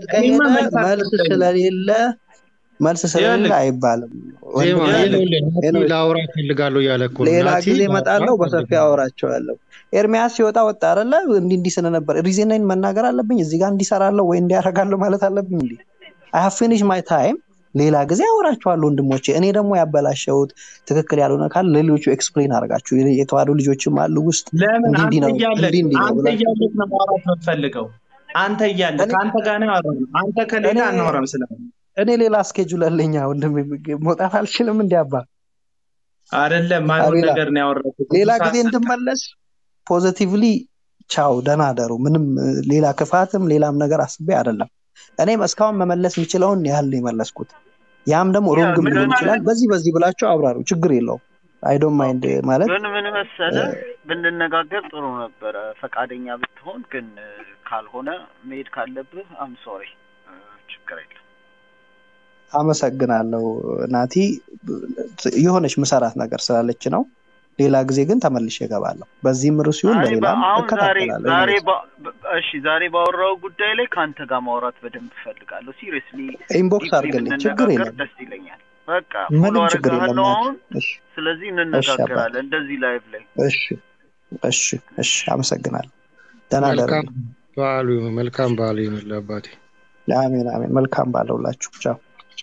B: መልስ ስለሌለ አይባልም
E: ላውራ ፈልጋለሁ ያለ እኮ
B: ሌላ ጊዜ እመጣለሁ በሰፊ አወራቸዋለሁ ኤርሚያስ ሲወጣ ወጣ አይደለ እንዲህ ስለነበር ሪዝኔን መናገር አለብኝ እዚህ ጋር እንዲሰራለሁ ወይ እንዲያረጋለሁ ማለት አለብኝ እንዴ I have finished my time ሌላ ጊዜ አወራቸዋለሁ ወንድሞቼ እኔ ደግሞ ያበላሸውት ትክክል ያልሆነ ካለ ለሌሎቹ ኤክስፕሌን አርጋችሁ የተዋዱ ልጆችም አሉ ውስጥ
C: እንዴ ነው አንተ ያለህ ነው ማውራት ፈልገው አንተ ያለህ ካንተ ጋር ነው አወራው አንተ ከሌላ አናወራም ስለምን
B: እኔ ሌላ ስኬጁል አለኛ ወንድም መውጣት አልችልም እንዲያባ
C: አይደለም ማለት ነገር ነው ያወራው
B: ሌላ ጊዜ እንድመለስ ፖዚቲቭሊ ቻው ደናደሩ ምንም ሌላ ክፋትም ሌላም ነገር አስቤ አይደለም እኔም እስካሁን መመለስ የሚችለውን ያህል ይመለስኩት ያም ደግሞ ሮንግም ሊሆን ይችላል በዚህ ብላችሁ አብራሩ ችግር የለው I don't mind ማለት
F: ምን መሰለህ ብንነጋገር ጥሩ ነበር ፈቃደኛ ብትሆን ግን ካልሆነ መሄድ ካለብህ I'm sorry ችግር የለም
B: አመሰግናለሁ ናቲ የሆነች መሰራት ነገር ስላለች ነው ሌላ ጊዜ ግን ተመልሼ እገባለሁ በዚህ ምርስ ይሁን ለሌላም ተከታተላለሁ
F: ዛሬ ባወራው ጉዳይ ላይ ካንተ ጋር ማውራት በደንብ ፈልጋለሁ ሲሪየስሊ
B: ኢንቦክስ አድርግልኝ ችግር የለም
F: ደስ ይለኛል በቃ
B: ምንም ችግር የለም
F: ስለዚህ እንነጋገራለን እንደዚህ ላይቭ ላይ
B: እሺ አመሰግናለሁ ደናደሩ
E: መልካም በዓል ይሁን አባቴ
B: አሜን መልካም በዓል ሁላችሁ ቻው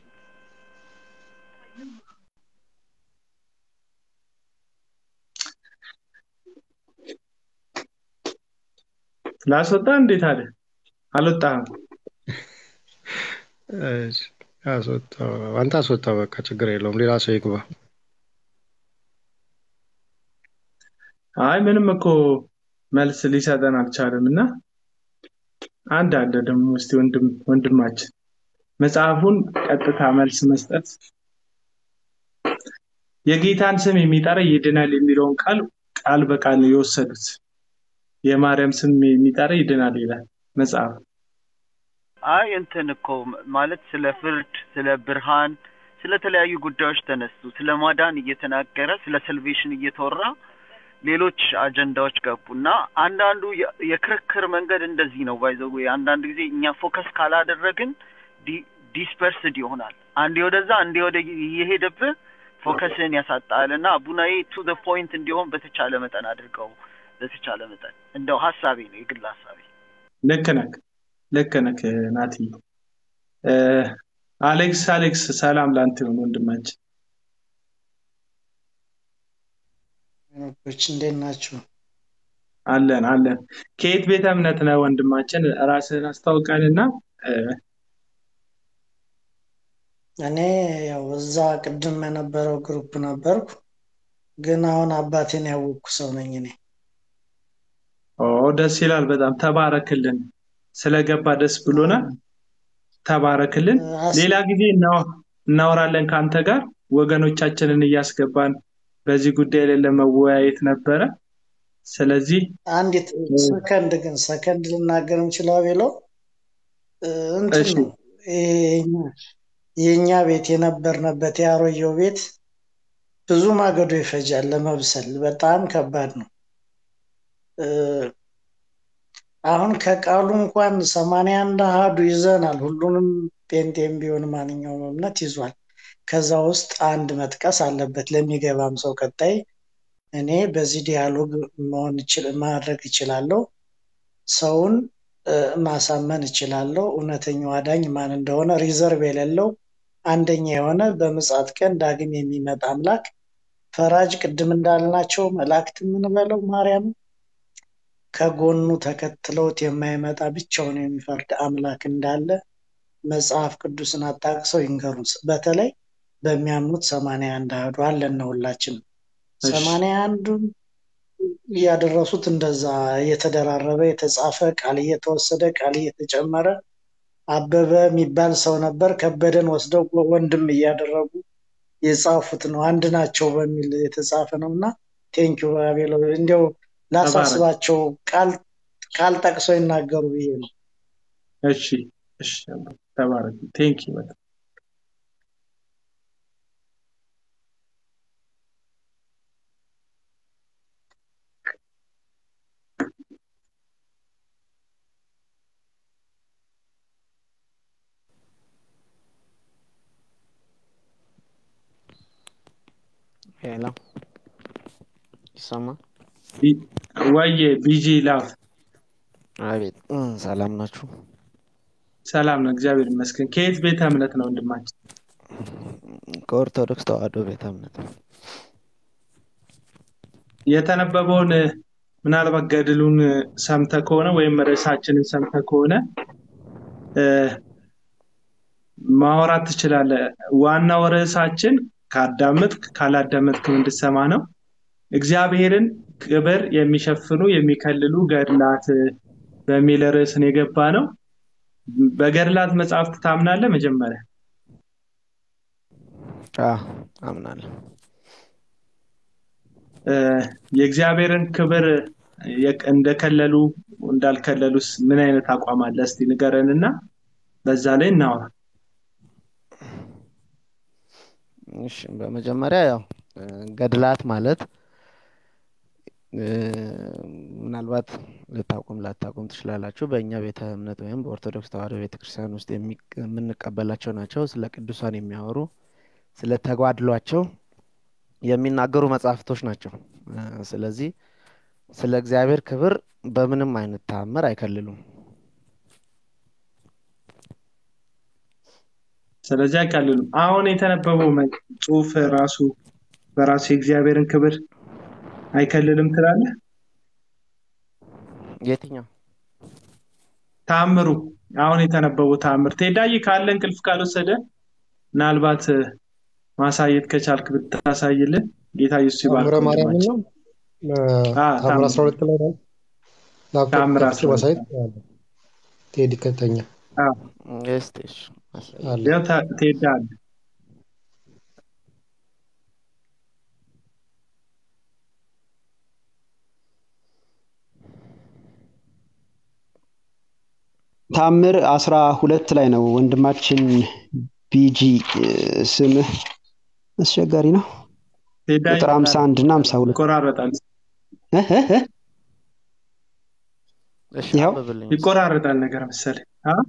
C: ላስወጣ እንዴት አለ አልወጣም
E: አንተ አስወጣ በቃ ችግር የለውም ሌላ ሰው ይግባ
C: አይ ምንም እኮ መልስ ሊሰጠን አልቻለምና አንድ አለ ደግሞ እስቲ ወንድማችን መጽሐፉን ቀጥታ መልስ መስጠት የጌታን ስም የሚጠራ ይድናል የሚለውን ቃል በቃል የወሰዱት የማርያም ስም የሚጠራ ይድናል ይላል መጽሐፍ
F: አይ እንትን እኮ ማለት ስለ ፍርድ ስለ ብርሃን ስለ ተለያዩ ጉዳዮች ተነሱ ስለ ማዳን እየተናገረ ስለ ሰልቬሽን እየተወራ ሌሎች አጀንዳዎች ገቡና አንዳንዱ የክርክር መንገድ እንደዚህ ነው ባይዘው አንዳንድ ጊዜ እኛ ፎከስ ካላደረግን ዲስፐርስድ ይሆናል አንዴ ወደዛ አንዴ ወደ ይሄድብህ ፎከስን ያሳጣልና አቡናዬ ቱ ዘ ፖይንት እንዲሆን በተቻለ መጠን አድርገው በተቻለ መጠን እንደው ሐሳቤ ነው የግል ሐሳቤ
C: ልክ ነህ ናቲ አሌክስ ሰላም ላንተ ይሁን ወንድማችን
G: እንዴት ናችሁ
C: አለን ከየት ቤተ እምነት ነው ወንድማችን ራስህን አስተዋውቀንና
G: እኔ ያው እዛ ቅድም የነበረው ግሩፕ ነበርኩ ግን አሁን አባቴን ያወቅኩ ሰው ነኝ እኔ
C: ደስ ይላል በጣም ተባረክልን። ስለገባ ደስ ብሎናል። ተባረክልን። ሌላ ጊዜ እናወራለን ካንተ ጋር ወገኖቻችንን እያስገባን በዚህ ጉዳይ ላይ ለመወያየት ነበረ። ስለዚህ
G: አንዲት ሰከንድ ልናገር እንችላለን ብለው እንትን ነው የኛ ቤት የነበርንበት ያሮየው ቤት ብዙ ማገዶ ይፈጃል ለመብሰል በጣም ከባድ ነው። አሁን ከቃሉ እንኳን 81 አሃዱ ይዘናል። ሁሉንም ጴንጤም ቢሆን ማንኛውም እምነት ይዟል። ከዛ ውስጥ አንድ መጥቀስ አለበት ለሚገባም ሰው። ቀጣይ እኔ በዚህ ዲያሎግ ማድረግ እችላለሁ፣ ሰውን ማሳመን እችላለሁ። እውነተኛው አዳኝ ማን እንደሆነ ሪዘርቭ የሌለው አንደኛ የሆነ በምጽአት ቀን ዳግም የሚመጣ አምላክ ፈራጅ፣ ቅድም እንዳልናቸው መላእክት ምን በለው ማርያም ከጎኑ ተከትለውት የማይመጣ ብቻውን የሚፈርድ አምላክ እንዳለ መጽሐፍ ቅዱስን አጣቅሰው ይንገሩን። በተለይ በሚያምኑት 81 አሃዱ አለን ነው ሁላችንም 81ን ያደረሱት እንደዛ እየተደራረበ የተጻፈ ቃል እየተወሰደ ቃል እየተጨመረ አበበ የሚባል ሰው ነበር ከበደን ወስደው ወንድም እያደረጉ የጻፉት ነው። አንድ ናቸው በሚል የተጻፈ ነውና ቴንኪው አቤሎ እንዲያው ላሳስባቸው ቃል ጠቅሰው ይናገሩ ብዬ ነው።
C: እሺ ተባረክ። ቴንኪው በጣም
H: ሄሎ ይሰማ
C: ወዬ ቢጂ ላፍ
H: አቤት ሰላም ናችሁ?
C: ሰላም ነው እግዚአብሔር ይመስገን። ከየት ቤተ እምነት ነው ወንድማችን?
H: ከኦርቶዶክስ ተዋህዶ ቤተ እምነት።
C: የተነበበውን ምናልባት ገድሉን ሰምተህ ከሆነ ወይም ርዕሳችንን ሰምተህ ከሆነ ማውራት ትችላለህ። ዋናው ርዕሳችን ካላዳመጥክ እንድትሰማ ነው። እግዚአብሔርን ክብር የሚሸፍኑ የሚከልሉ ገድላት በሚል ርዕስ ነው የገባ ነው። በገድላት መጽሐፍት ታምናለህ? መጀመሪያ
H: አምናለሁ።
C: የእግዚአብሔርን ክብር እንደከለሉ እንዳልከለሉስ ምን አይነት አቋም አለ? እስቲ ንገረንና በዛ ላይ እናወራ።
H: እሺ በመጀመሪያ ያው ገድላት ማለት ምናልባት ላታቁም ትችላላችሁ በእኛ ቤተ እምነት ወይም በኦርቶዶክስ ተዋህዶ ቤተክርስቲያን ውስጥ የምንቀበላቸው ናቸው። ስለ ቅዱሳን የሚያወሩ ስለ ተጓድሏቸው የሚናገሩ መጽሐፍቶች ናቸው። ስለዚህ ስለ እግዚአብሔር ክብር በምንም አይነት ተአምር አይከልሉም።
C: ስለዚህ አይከልሉም። አሁን የተነበበው ጽሑፍ ራሱ በራሱ የእግዚአብሔርን ክብር አይከልልም ትላለህ?
H: የትኛው
C: ተአምሩ? አሁን የተነበበው ተአምር ቴዳይ ካለ እንቅልፍ ካልወሰደ ምናልባት ማሳየት ከቻልክ ብታሳይልን ጌታ ኢየሱስ ይባርክ።
E: ተአምረ ማርያም ነው። ተአምር 12 ላይ ነው።
C: ተአምር 12
E: ቴዲ ከተኛ
H: እስቲ
C: ያው ቴዳል
D: ተአምር 12 ላይ ነው ወንድማችን ቢጂ ስምህ አስቸጋሪ ነው። ቁጥር 51 እና 52
C: ይቆራረጣል።
H: እሺ
C: ይቆራረጣል ነገር መሰለኝ።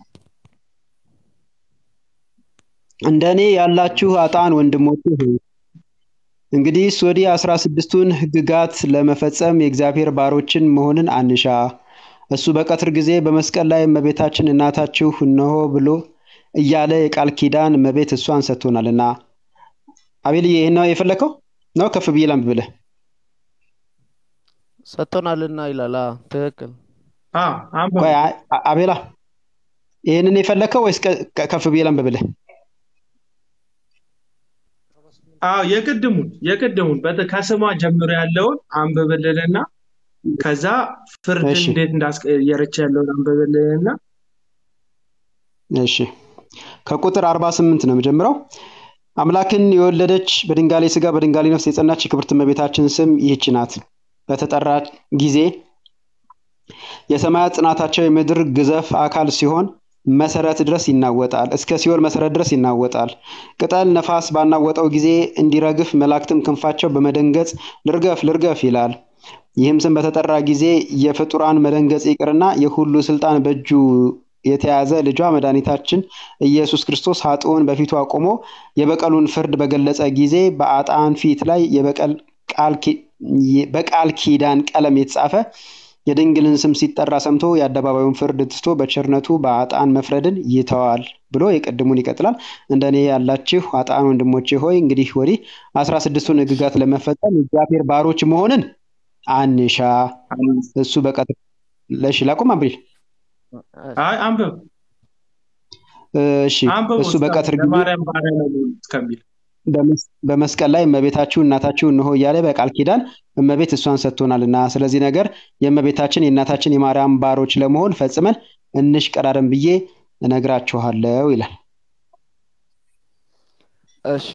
D: እንደኔ ያላችሁ አጣን ወንድሞቼ እንግዲህ ወዲህ 16ቱን ህግጋት ለመፈጸም የእግዚአብሔር ባሮችን መሆንን አንሻ። እሱ በቀትር ጊዜ በመስቀል ላይ እመቤታችን እናታችሁ እነሆ ብሎ እያለ የቃል ኪዳን እመቤት እሷን ሰጥቶናልና። አቤልዬ ይሄን ነው የፈለከው ነው? ከፍ ብዬ ላምብልህ
H: ሰጥቶናልና ይላል። ትክክል።
D: ቆይ አቤላ ይሄንን የፈለከው ወይስ ከፍ ብዬ ላምብልህ?
C: የቅድሙን ከስሟ ጀምሮ ያለውን አንብብልንና ከዛ ፍርድ
D: እሺ
C: እንዴት እንዳስቀየረች ያለውን አንብብልንና
D: እሺ ከቁጥር 48 ነው የምጀምረው። አምላክን የወለደች በድንጋሌ ስጋ በድንጋሌ ነፍስ የጸናች የክብርት እመቤታችን ስም ይህች ናት። በተጠራ ጊዜ የሰማያት ጽናታቸው የምድር ግዘፍ አካል ሲሆን መሰረት ድረስ ይናወጣል፣ እስከ ሲኦል መሰረት ድረስ ይናወጣል። ቅጠል ነፋስ ባናወጠው ጊዜ እንዲረግፍ መላእክትም ክንፋቸው በመደንገጽ ልርገፍ ልርገፍ ይላል። ይህም ስም በተጠራ ጊዜ የፍጡራን መደንገጽ ይቅርና የሁሉ ስልጣን በእጁ የተያዘ ልጇ መድኃኒታችን ኢየሱስ ክርስቶስ ኃጥኡን በፊቱ አቆሞ የበቀሉን ፍርድ በገለጸ ጊዜ በአጣን ፊት ላይ በቃል ኪዳን ቀለም የተጻፈ የድንግልን ስም ሲጠራ ሰምቶ የአደባባዩን ፍርድ ትቶ በቸርነቱ በአጣን መፍረድን ይተዋል ብሎ የቀድሙን ይቀጥላል። እንደኔ ያላችሁ አጣን ወንድሞቼ ሆይ እንግዲህ ወዲህ 16ቱን ሕግጋት ለመፈጸም እግዚአብሔር ባሮች መሆንን አንሻ። እሱ በቀጥታ ለሽ ላቁም አብሪል
C: አይ አንብብ
D: እሺ
C: አንብብ
D: እሱ በቀትር ጊዜ
C: ለማርያም ባሪያ ነው እስከሚል
D: በመስቀል ላይ እመቤታችሁ እናታችሁ እንሆ እያለ በቃል ኪዳን እመቤት እሷን ሰጥቶናልና ስለዚህ ነገር የእመቤታችን የእናታችን የማርያም ባሮች ለመሆን ፈጽመን እንሽቀዳደም ብዬ እነግራችኋለሁ ይላል።
H: እሺ